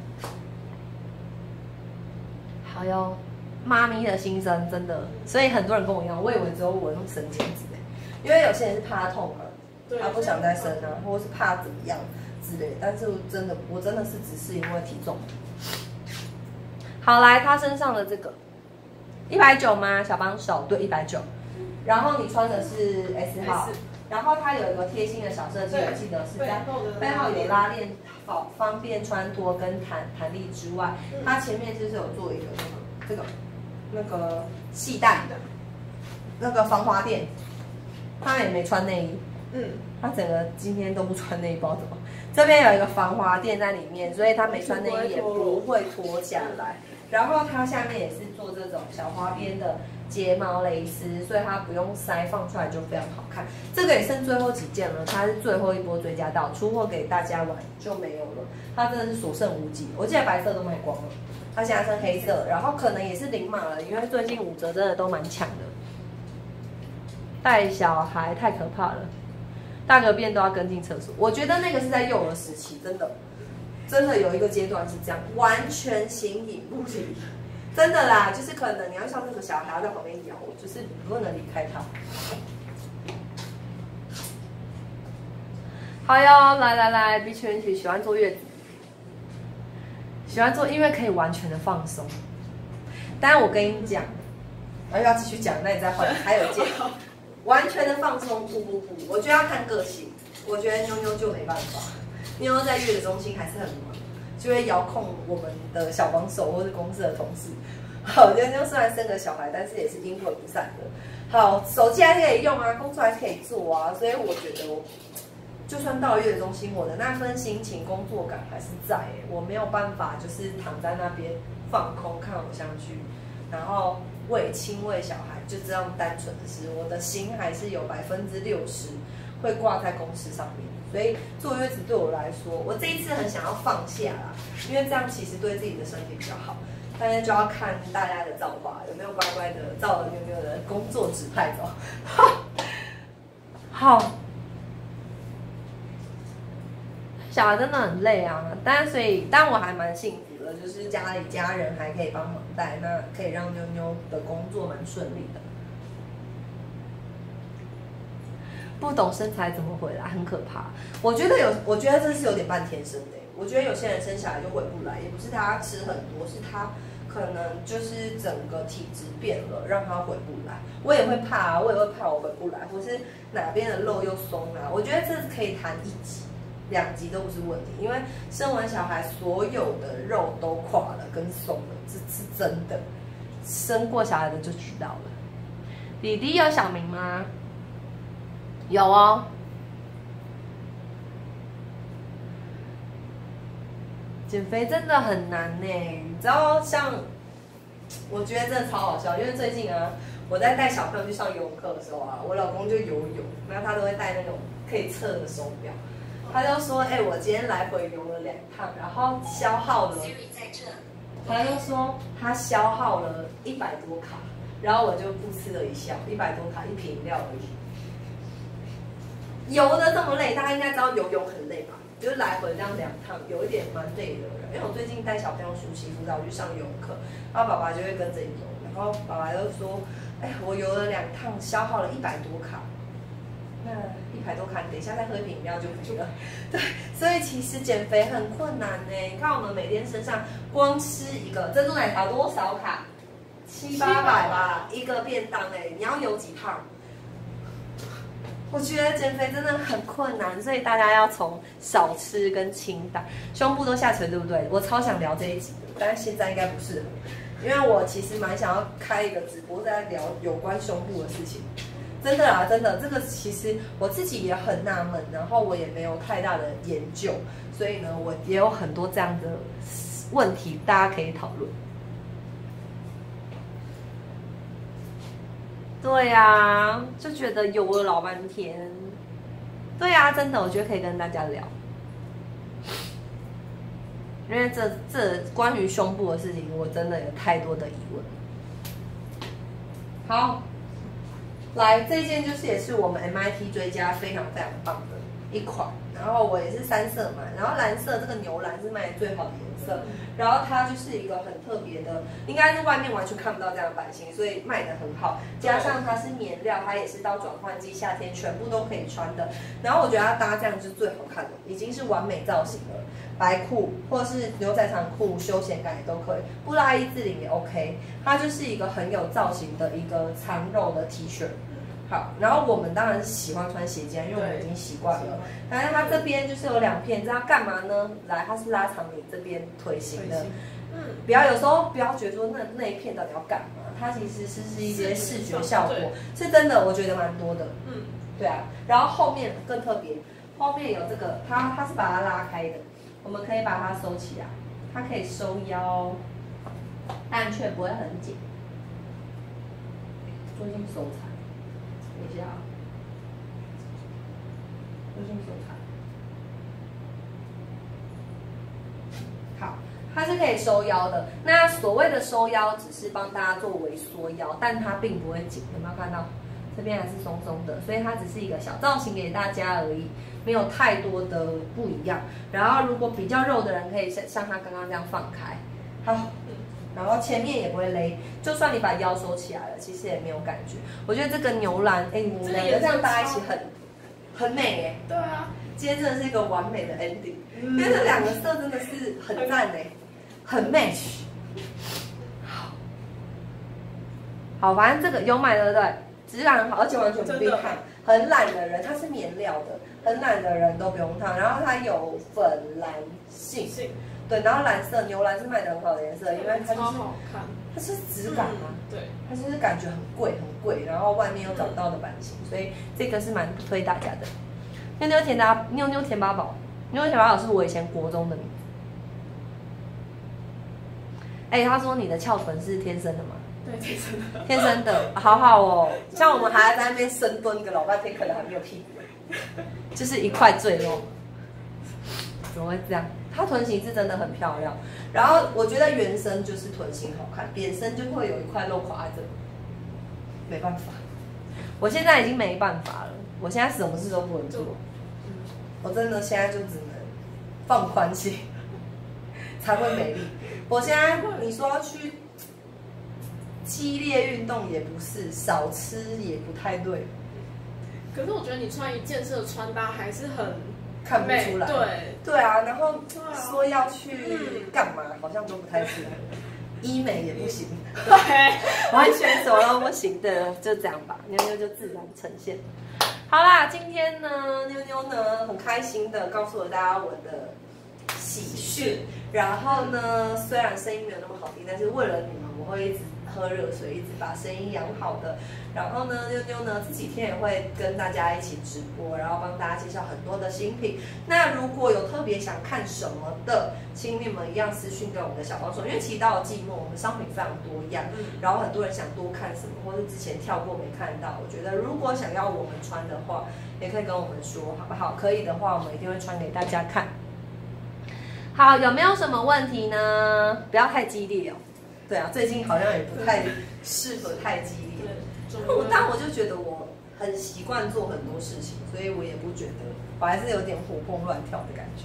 好哟，妈咪的心声真的，所以很多人跟我一样，我以为只有我用神经质因为有些人是怕痛嘛，他不想再生啊，或者是怕怎么样之类，但是我真的是只是因为体重。 好，来，他身上的这个190吗？小帮手，对，190。然后你穿的是 S 号，然后它有一个贴心的小设计，我记得是在背后有拉链，方便穿脱跟弹力之外，它前面就是有做一个那个系带的，那个防滑垫。他也没穿内衣，他整个今天都不穿内衣，不知道怎么。这边有一个防滑垫在里面，所以他没穿内衣也不会脱下来。然后它下面也是做这种小花边的睫毛蕾丝，所以它不用塞，放出来就非常好看。这个也剩最后几件了，它是最后一波追加到，出货给大家玩就没有了。它真的是所剩无几，我记得白色都卖光了，它现在剩黑色，然后可能也是零码了，因为最近5折真的都蛮强的。带小孩太可怕了，大个便都要跟进厕所。我觉得那个是在幼儿时期，真的有一个阶段是这样，完全形影不离。真的啦，就是可能你要像那个小孩在旁边摇，就是你不能离开他。好哟，来 ，B 圈喜欢坐月子，喜欢坐，因为可以完全的放松。当然我跟你讲，要继续讲，那你再换，还有一件。完全的放松，不，我觉得要看个性。我觉得妞妞就没办法，妞妞在月子中心还是很忙，就会遥控我们的小帮手或是公司的同事。好，妞妞虽然生个小孩，但是也是阴魂不散的。好，手机还是可以用啊，工作还是可以做啊，所以我觉得就算到了月子中心，我的那份心情、工作感还是在。我没有办法就是躺在那边放空看偶像剧，然后亲喂小孩，就这样单纯的事，我的心还是有60%会挂在公司上面。所以坐月子对我来说，我这一次很想要放下啦，因为这样其实对自己的身体比较好。但是就要看大家的造化有没有乖乖的照了妞妞的工作指派走。好，小孩真的很累啊，但我还蛮幸福。就是家里家人还可以帮忙带，那可以让妞妞的工作蛮顺利的。不懂身材怎么回来，很可怕。我觉得这是有点半天生的。我觉得有些人生下来就回不来，也不是他吃很多，是他可能就是整个体质变了，让他回不来。我也会怕啊，我回不来，或是哪边的肉又松啊。我觉得这可以谈1集。2集都不是问题，因为生完小孩所有的肉都垮了跟松了，这是真的。生过小孩的就知道了。弟弟有小名吗？有哦。减肥真的很难呢，你知道，像我觉得真的超好笑，因为最近啊，我在带小朋友去上游泳课的时候啊，我老公就游泳，那他都会带那种可以测的手表。他就说：“我今天来回游了2趟，然后消耗了。”他就说他消耗了100多卡，然后我就不嗤了一笑，100多卡1瓶饮料而已。游的这么累，大家应该知道游泳很累吧？就是来回这样2趟，有一点蛮累的。因为我最近带小朋友暑期辅导去上游泳课，然后爸爸就会跟着游，然后爸爸就说：“我游了2趟，消耗了100多卡。”那100多卡，你等一下再喝一瓶饮料就没了。对，所以其实减肥很困难呢。你看我们每天身上光吃一个珍珠奶茶多少卡？700-800吧，一个便当你要有几趟？我觉得减肥真的很困难，所以大家要从少吃跟清淡。胸部都下垂，对不对？我超想聊这一集的，但是现在应该不适合，因为我其实蛮想要开一个直播，在聊有关胸部的事情。真的啦，真的，这个其实我自己也很纳闷，然后我也没有太大的研究，所以呢，我也有很多这样的问题，大家可以讨论。对呀，就觉得游了老半天。对呀，真的，我觉得可以跟大家聊，因为这关于胸部的事情，我真的有太多的疑问。好。来，这件就是也是我们 MIT 追加非常非常棒的一款，然后我也是3色买，然后蓝色这个牛蓝是卖最好的颜色，然后它就是一个很特别的，应该是外面完全看不到这样的版型，所以卖的很好。加上它是棉料，它也是到转换季，夏天全部都可以穿的。然后我觉得它搭这样是最好看的，已经是完美造型了。白裤或是牛仔长裤，休闲感也都可以，布拉伊自领也 OK。它就是一个很有造型的一个长肉的 T 恤。好，然后我们当然是喜欢穿斜肩，因为我们已经习惯了。但是它这边就是有2片，这要干嘛呢？来，它是拉长你这边腿型的。不要有时候不要觉得说那一片到底要干嘛，它其实是一些视觉效果，是真的，我觉得蛮多的。对啊。然后后面更特别，后面有这个，它是把它拉开的，我们可以把它收起来，它可以收腰，但却不会很紧。最近收藏。等一下啊，微信手卡。好，它是可以收腰的。那所谓的收腰，只是帮大家做微缩腰，但它并不会紧。有没有看到？这边还是松松的，所以它只是一个小造型给大家而已，没有太多的不一样。然后如果比较肉的人，可以像它刚刚这样放开。好。然后前面也不会勒，就算你把腰收起来了，其实也没有感觉。我觉得这个牛蓝，哎，你们两个这样搭一起很美哎。 对啊， 今天真的是一个完美的 ending，因为这2个色真的是很赞哎，很 match。好，反正这个有买对不对？质感很好，而且完全不必烫。很懒的人，它是棉料的，很懒的人都不用烫。然后它有粉蓝性。对，然后蓝色牛蓝是卖的很好的颜色，因为它就是好看， 它是质感嘛， 对， 它就是感觉很贵，然后外面又找不到的版型，所以这个是蛮推大家的。妞妞甜八宝，妞妞甜八宝是我以前国中的名字。哎，他说你的翘臀是天生的吗？ 对，天生的。 天生的，好好哦。像我们还在那边深蹲个老半天，可能还没有屁股，就是一块赘肉。怎么会这样？它臀型是真的很漂亮，然后我觉得原身就是臀型好看，扁身就会有一块肉垮在这里，没办法，我现在已经没办法了，我现在什么事都不能做，我真的现在就只能放宽心，才会美丽。我现在你说要去激烈运动也不是，少吃也不太对。 可是我觉得你穿一件式的穿搭还是很看不出来，对啊，然后说要去干嘛，好像都不太适合。医美也不行，对，完全什么都不行的，就这样吧。妞妞就自然呈现。好啦，今天呢，妞妞呢很开心的告诉了大家我的喜讯。然后呢，虽然声音没有那么好听，但是为了你们，我会一直喝热水，一直把声音养好的。然后呢，妞妞呢这几天也会跟大家一起直播，然后帮大家介绍很多的新品。那如果有特别想看什么的，请你们一样私讯给我们的小帮手，因为其实到了季末，我们商品非常多样，然后很多人想多看什么，或是之前跳过没看到，我觉得如果想要我们穿的话，也可以跟我们说，好不好？可以的话，我们一定会穿给大家看。好，有没有什么问题呢？不要太激烈哦。对啊，最近好像也不太适合太激烈。但我就觉得我很习惯做很多事情，所以我也不觉得，我还是有点活蹦乱跳的感觉。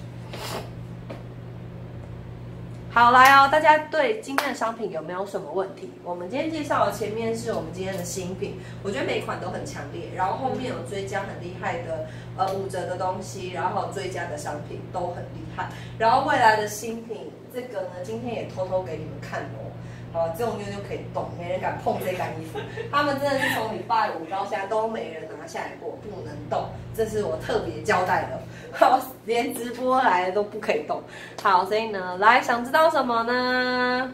好，来哦，大家对今天的商品有没有什么问题？我们今天介绍的前面是我们今天的新品，我觉得每一款都很强烈，然后后面有追加很厉害的5折的东西，然后追加的商品都很厉害，然后未来的新品这个呢，今天也偷偷给你们看哦。好，这种妞妞可以动，没人敢碰这杆衣服。他们真的是从礼拜5到现在都没人拿下来过，不能动，这是我特别交代的。好，连直播来的都不可以动。好，所以呢，来想知道什么呢？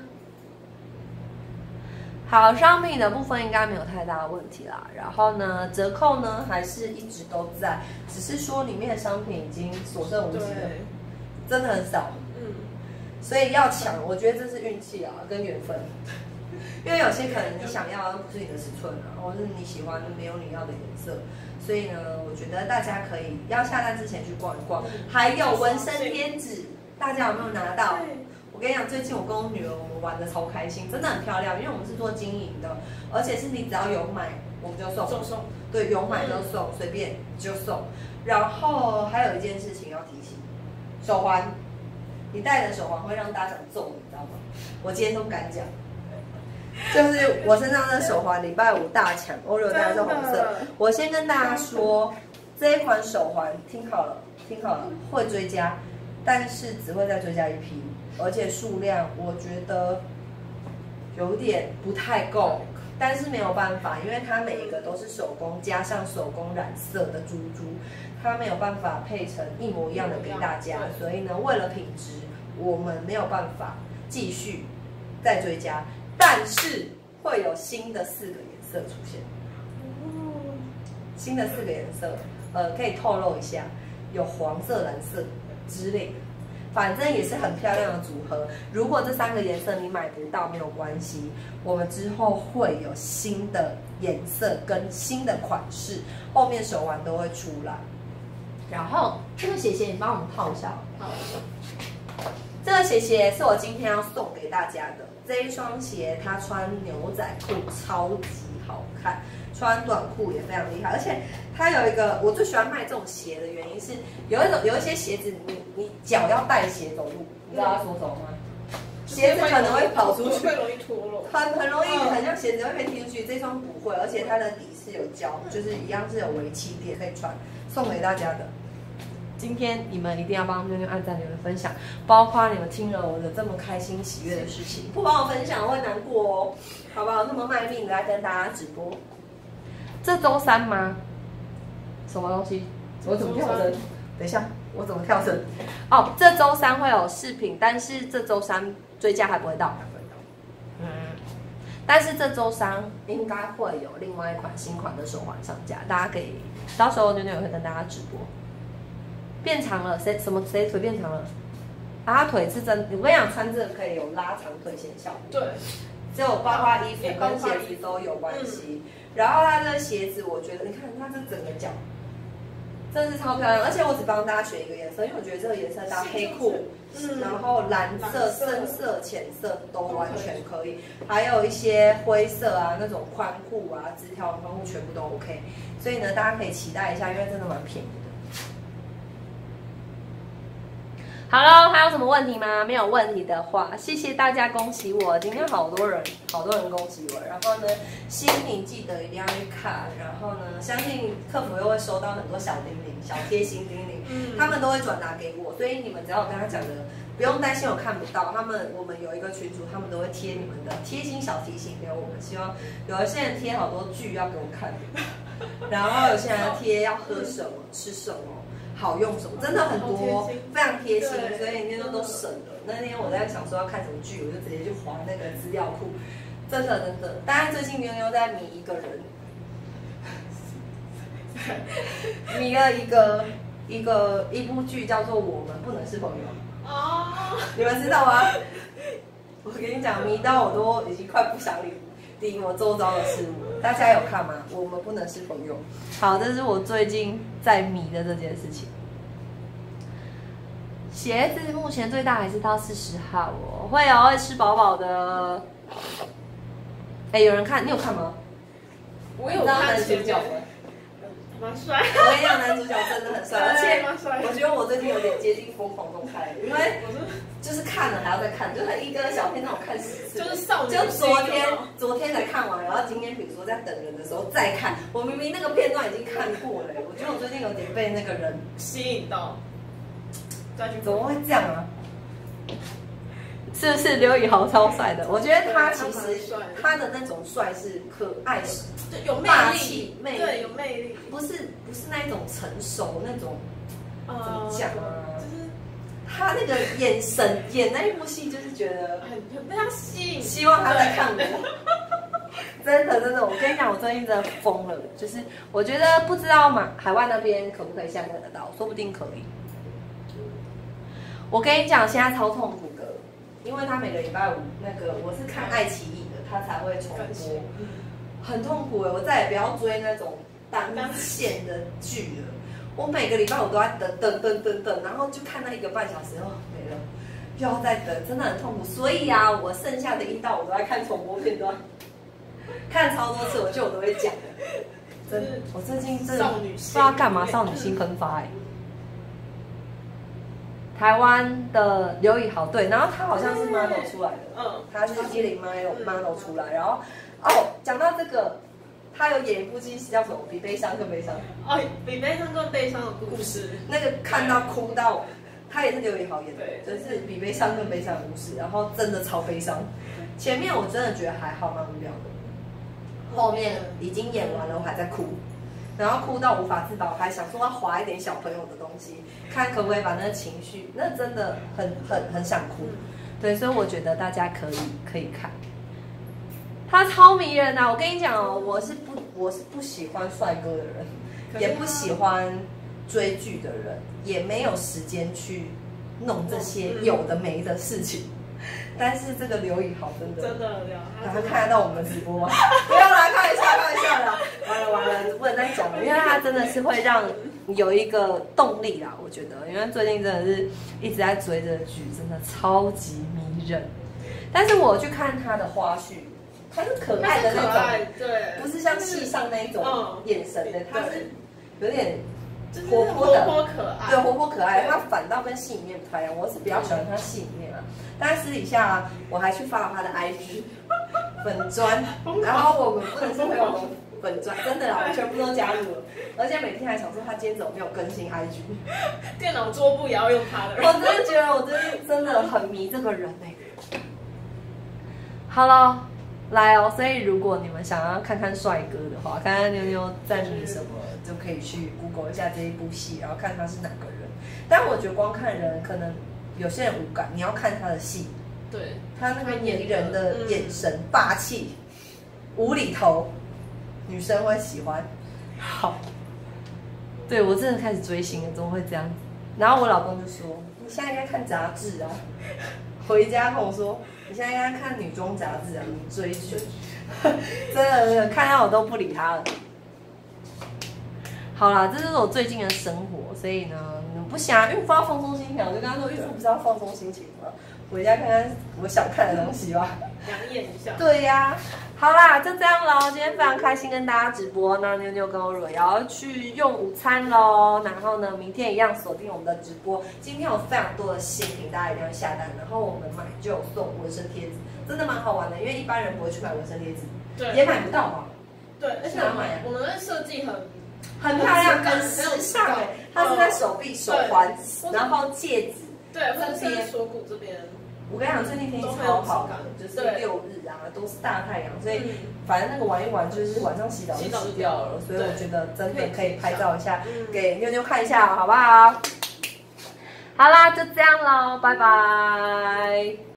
好，商品的部分应该没有太大的问题啦。然后呢，折扣呢还是一直都在，只是说里面的商品已经所剩无几了，真的很少。所以要抢，我觉得这是运气啊，跟缘分。因为有些可能你想要，不是你的尺寸啊，或是你喜欢没有你要的颜色，所以呢，我觉得大家可以要下单之前去逛一逛。还有纹身贴纸，大家有没有拿到？我跟你讲，最近我跟我女儿我们玩的超开心，真的很漂亮，因为我们是做经营的，而且是你只要有买我们就送。 送。 对，有买就送，随便就送。然后还有一件事情要提醒，手环，你戴的手环会让大家想揍你，知道吗？我今天都不敢讲。就是我身上的手环，礼拜五大抢，欧瑞戴的是红色。我先跟大家说，这一款手环，听好了，会追加，但是只会再追加一批，而且数量我觉得有点不太够，但是没有办法，因为它每一个都是手工加上手工染色的珠珠，它没有办法配成一模一样的给大家，所以呢，为了品质，我们没有办法继续再追加。但是会有新的4个颜色出现，新的4个颜色，可以透露一下，有黄色、蓝色之类的，反正也是很漂亮的组合。如果这3个颜色你买不到没有关系，我们之后会有新的颜色跟新的款式，后面手环都会出来。然后这个鞋你帮我们套一下，好。这个鞋是我今天要送给大家的。这一双鞋，它穿牛仔裤超级好看，穿短裤也非常厉害。而且它有一个，我最喜欢卖这种鞋的原因是，有一些鞋子你脚要带鞋走路，你知道要说什么吗？鞋子可能会跑出去， 会容易脱落， 很容易，很像鞋子会被踢出去。这双不会，而且它的底是有胶，就是一样是有围气垫可以穿，送给大家的。今天你们一定要帮妞妞按赞、留言、分享，包括你们听了我的这么开心喜悦的事情，不帮我分享我会难过哦，好不好？那么卖命的来跟大家直播，这周3吗？什么东西？我怎么跳绳？等一下，我怎么跳绳？哦，这周3会有视频，但是这周3追加还不会到。但是这周3应该会有另外一款新款的手环上架，大家可以到时候妞妞也会跟大家直播。变长了，谁腿变长了？啊，他腿是真，我跟你讲，穿这个可以有拉长腿线效果。 对， 只有包括衣服跟鞋子都有关系。然后它这个鞋子，我觉得你看它这整个脚，真的是超漂亮。而且我只帮大家选一个颜色，因为我觉得这个颜色搭黑裤，然后蓝色、深色、浅色都完全可以。还有一些灰色啊，那种宽裤啊、直条宽裤全部都 OK。所以呢，大家可以期待一下，因为真的蛮便宜的。好喽，还有什么问题吗？没有问题的话，谢谢大家，恭喜我！今天好多人恭喜我。然后呢，新品记得一定要去看。然后呢，相信客服又会收到很多小叮咛、小贴心叮咛，他们都会转达给我，所以你们只要我跟他讲的，不用担心我看不到。我们有一个群组，他们都会贴你们的贴心小提醒给我们。希望有一些人贴好多剧要给我看，然后有些人贴要喝什么、吃什么。好用什么，真的很多，非常贴心，所以妞妞都省了。那天我在想说要看什么剧，我就直接去划那个资料库，真的。当然最近妞妞在迷一个人，迷了一部剧叫做《我们不能是朋友》哦，你们知道吗？我跟你讲，迷到我都已经快不想理我周遭的事物了。大家有看吗？我们不能是朋友。好，这是我最近在迷的这件事情。鞋子目前最大还是到40号哦，会吃饱饱的。有人看，你有看吗？ 我有看男主角吗？ 蛮帅。 我跟你讲，男主角真的很帅，而且我觉得我最近有点接近疯狂状态，因为就是看了还要再看，就是一个小片让我看10次， 就是少女。 就昨天才看完，然后今天比如说在等人的时候再看，我明明那个片段已经看过了，我觉得我最近有点被那个人吸引到， 怎么会这样啊？是不是刘以豪超帅的？我觉得他其实他的那种帅是可爱， 有霸气， 对，有魅力， 不是那一种成熟那种，怎么讲啊？就是他那个眼神演那一部戏，就是觉得很被他吸引， 希望他在看我。真的，我跟你讲，我最近真的疯了，就是我觉得不知道海外那边可不可以下载得到，说不定可以。我跟你讲，现在超痛苦的，因为他每个礼拜五那个我是看爱奇艺的，他才会重播，很痛苦我再也不要追那种单线的剧了。我每个礼拜我都在等，然后就看那1个半小时哦没了，又要再等，真的很痛苦。所以啊，我剩下的1到5都在看重播片段。 看超多次，我觉得我都会讲的。真的，我最近真的不知道干嘛，少女心喷发哎。台湾的刘以豪对，然后他好像是 model 出来的，他是10 model 出来，然后讲到这个，他有演一部剧叫什么？比悲伤更悲伤。 哦，比悲伤更悲伤的故事。 那个看到哭到，他也是刘以豪演的，就是比悲伤更悲伤的故事，然后真的超悲伤。前面我真的觉得还好，蛮无聊的，后面已经演完了，我还在哭。然后哭到无法自拔，我还想说要划一点小朋友的东西，看可不可以把那个情绪，那真的很想哭。对，所以我觉得大家可以看，他超迷人啊！我跟你讲哦，我是不喜欢帅哥的人，也不喜欢追剧的人，也没有时间去弄这些有的没的事情。但是这个刘以豪真的，他看得到我们的直播吗？不要啦，开玩笑啦！完了，不能再讲了，因为他真的是会让你有一个动力啦，我觉得，因为最近真的是一直在追这个剧，真的超级迷人。但是我去看他的花絮，他是可爱的那种， 对， 不是像戏上那一种眼神的，他是有点。 活泼可爱， 对，活泼可爱，他反倒跟戏里面不太一样。我是比较喜欢他戏里面啊，但是私底下我还去发了他的 IG 粉专，然后我们不能是朋友粉专，真的啦，我全部都加入了，而且每天还想说他今天怎么没有更新 IG， 电脑桌布也要用他的。 我真的觉得我最近真的很迷这个人好了。来哦，所以如果你们想要看看帅哥的话，看看妞妞在迷什么，就可以去 Google 一下这一部戏，然后看他是哪个人。但我觉得光看人，可能有些人无感，你要看他的戏， 对， 他那个迷人的眼神、霸气、无厘头，女生会喜欢。好，对我真的开始追星了，怎么会这样子？然后我老公就说：“你现在应该看杂志啊。”回家跟我说。你现在应该看女装杂志啊，你追剧，真的看到我都不理他了。好啦，这就是我最近的生活，所以呢，不想孕妇要放松心情，我就跟他说，孕妇不是要放松心情吗？回家看看我想看的东西吧， 养眼一下。 对呀，好啦，就这样咯。今天非常开心跟大家直播，那妞妞跟我也要去用午餐咯。然后呢，明天一样锁定我们的直播。今天有非常多的新品，大家一定要下单。然后我们买就有送纹身贴纸，真的蛮好玩的，因为一般人不会去买纹身贴纸， 对， 也买不到嘛。 对，而且我们的设计很漂亮，很时尚哎。它是在手臂、手环，然后戒指， 对，或者是锁骨这边。 我跟你讲，最近天气超好的，就是6日啊，都是大太阳，所以反正那个玩一玩，就是晚上洗澡就洗掉了，所以我觉得真的可以拍照一下，给妞妞看一下，好不好？好啦，就这样咯，拜拜。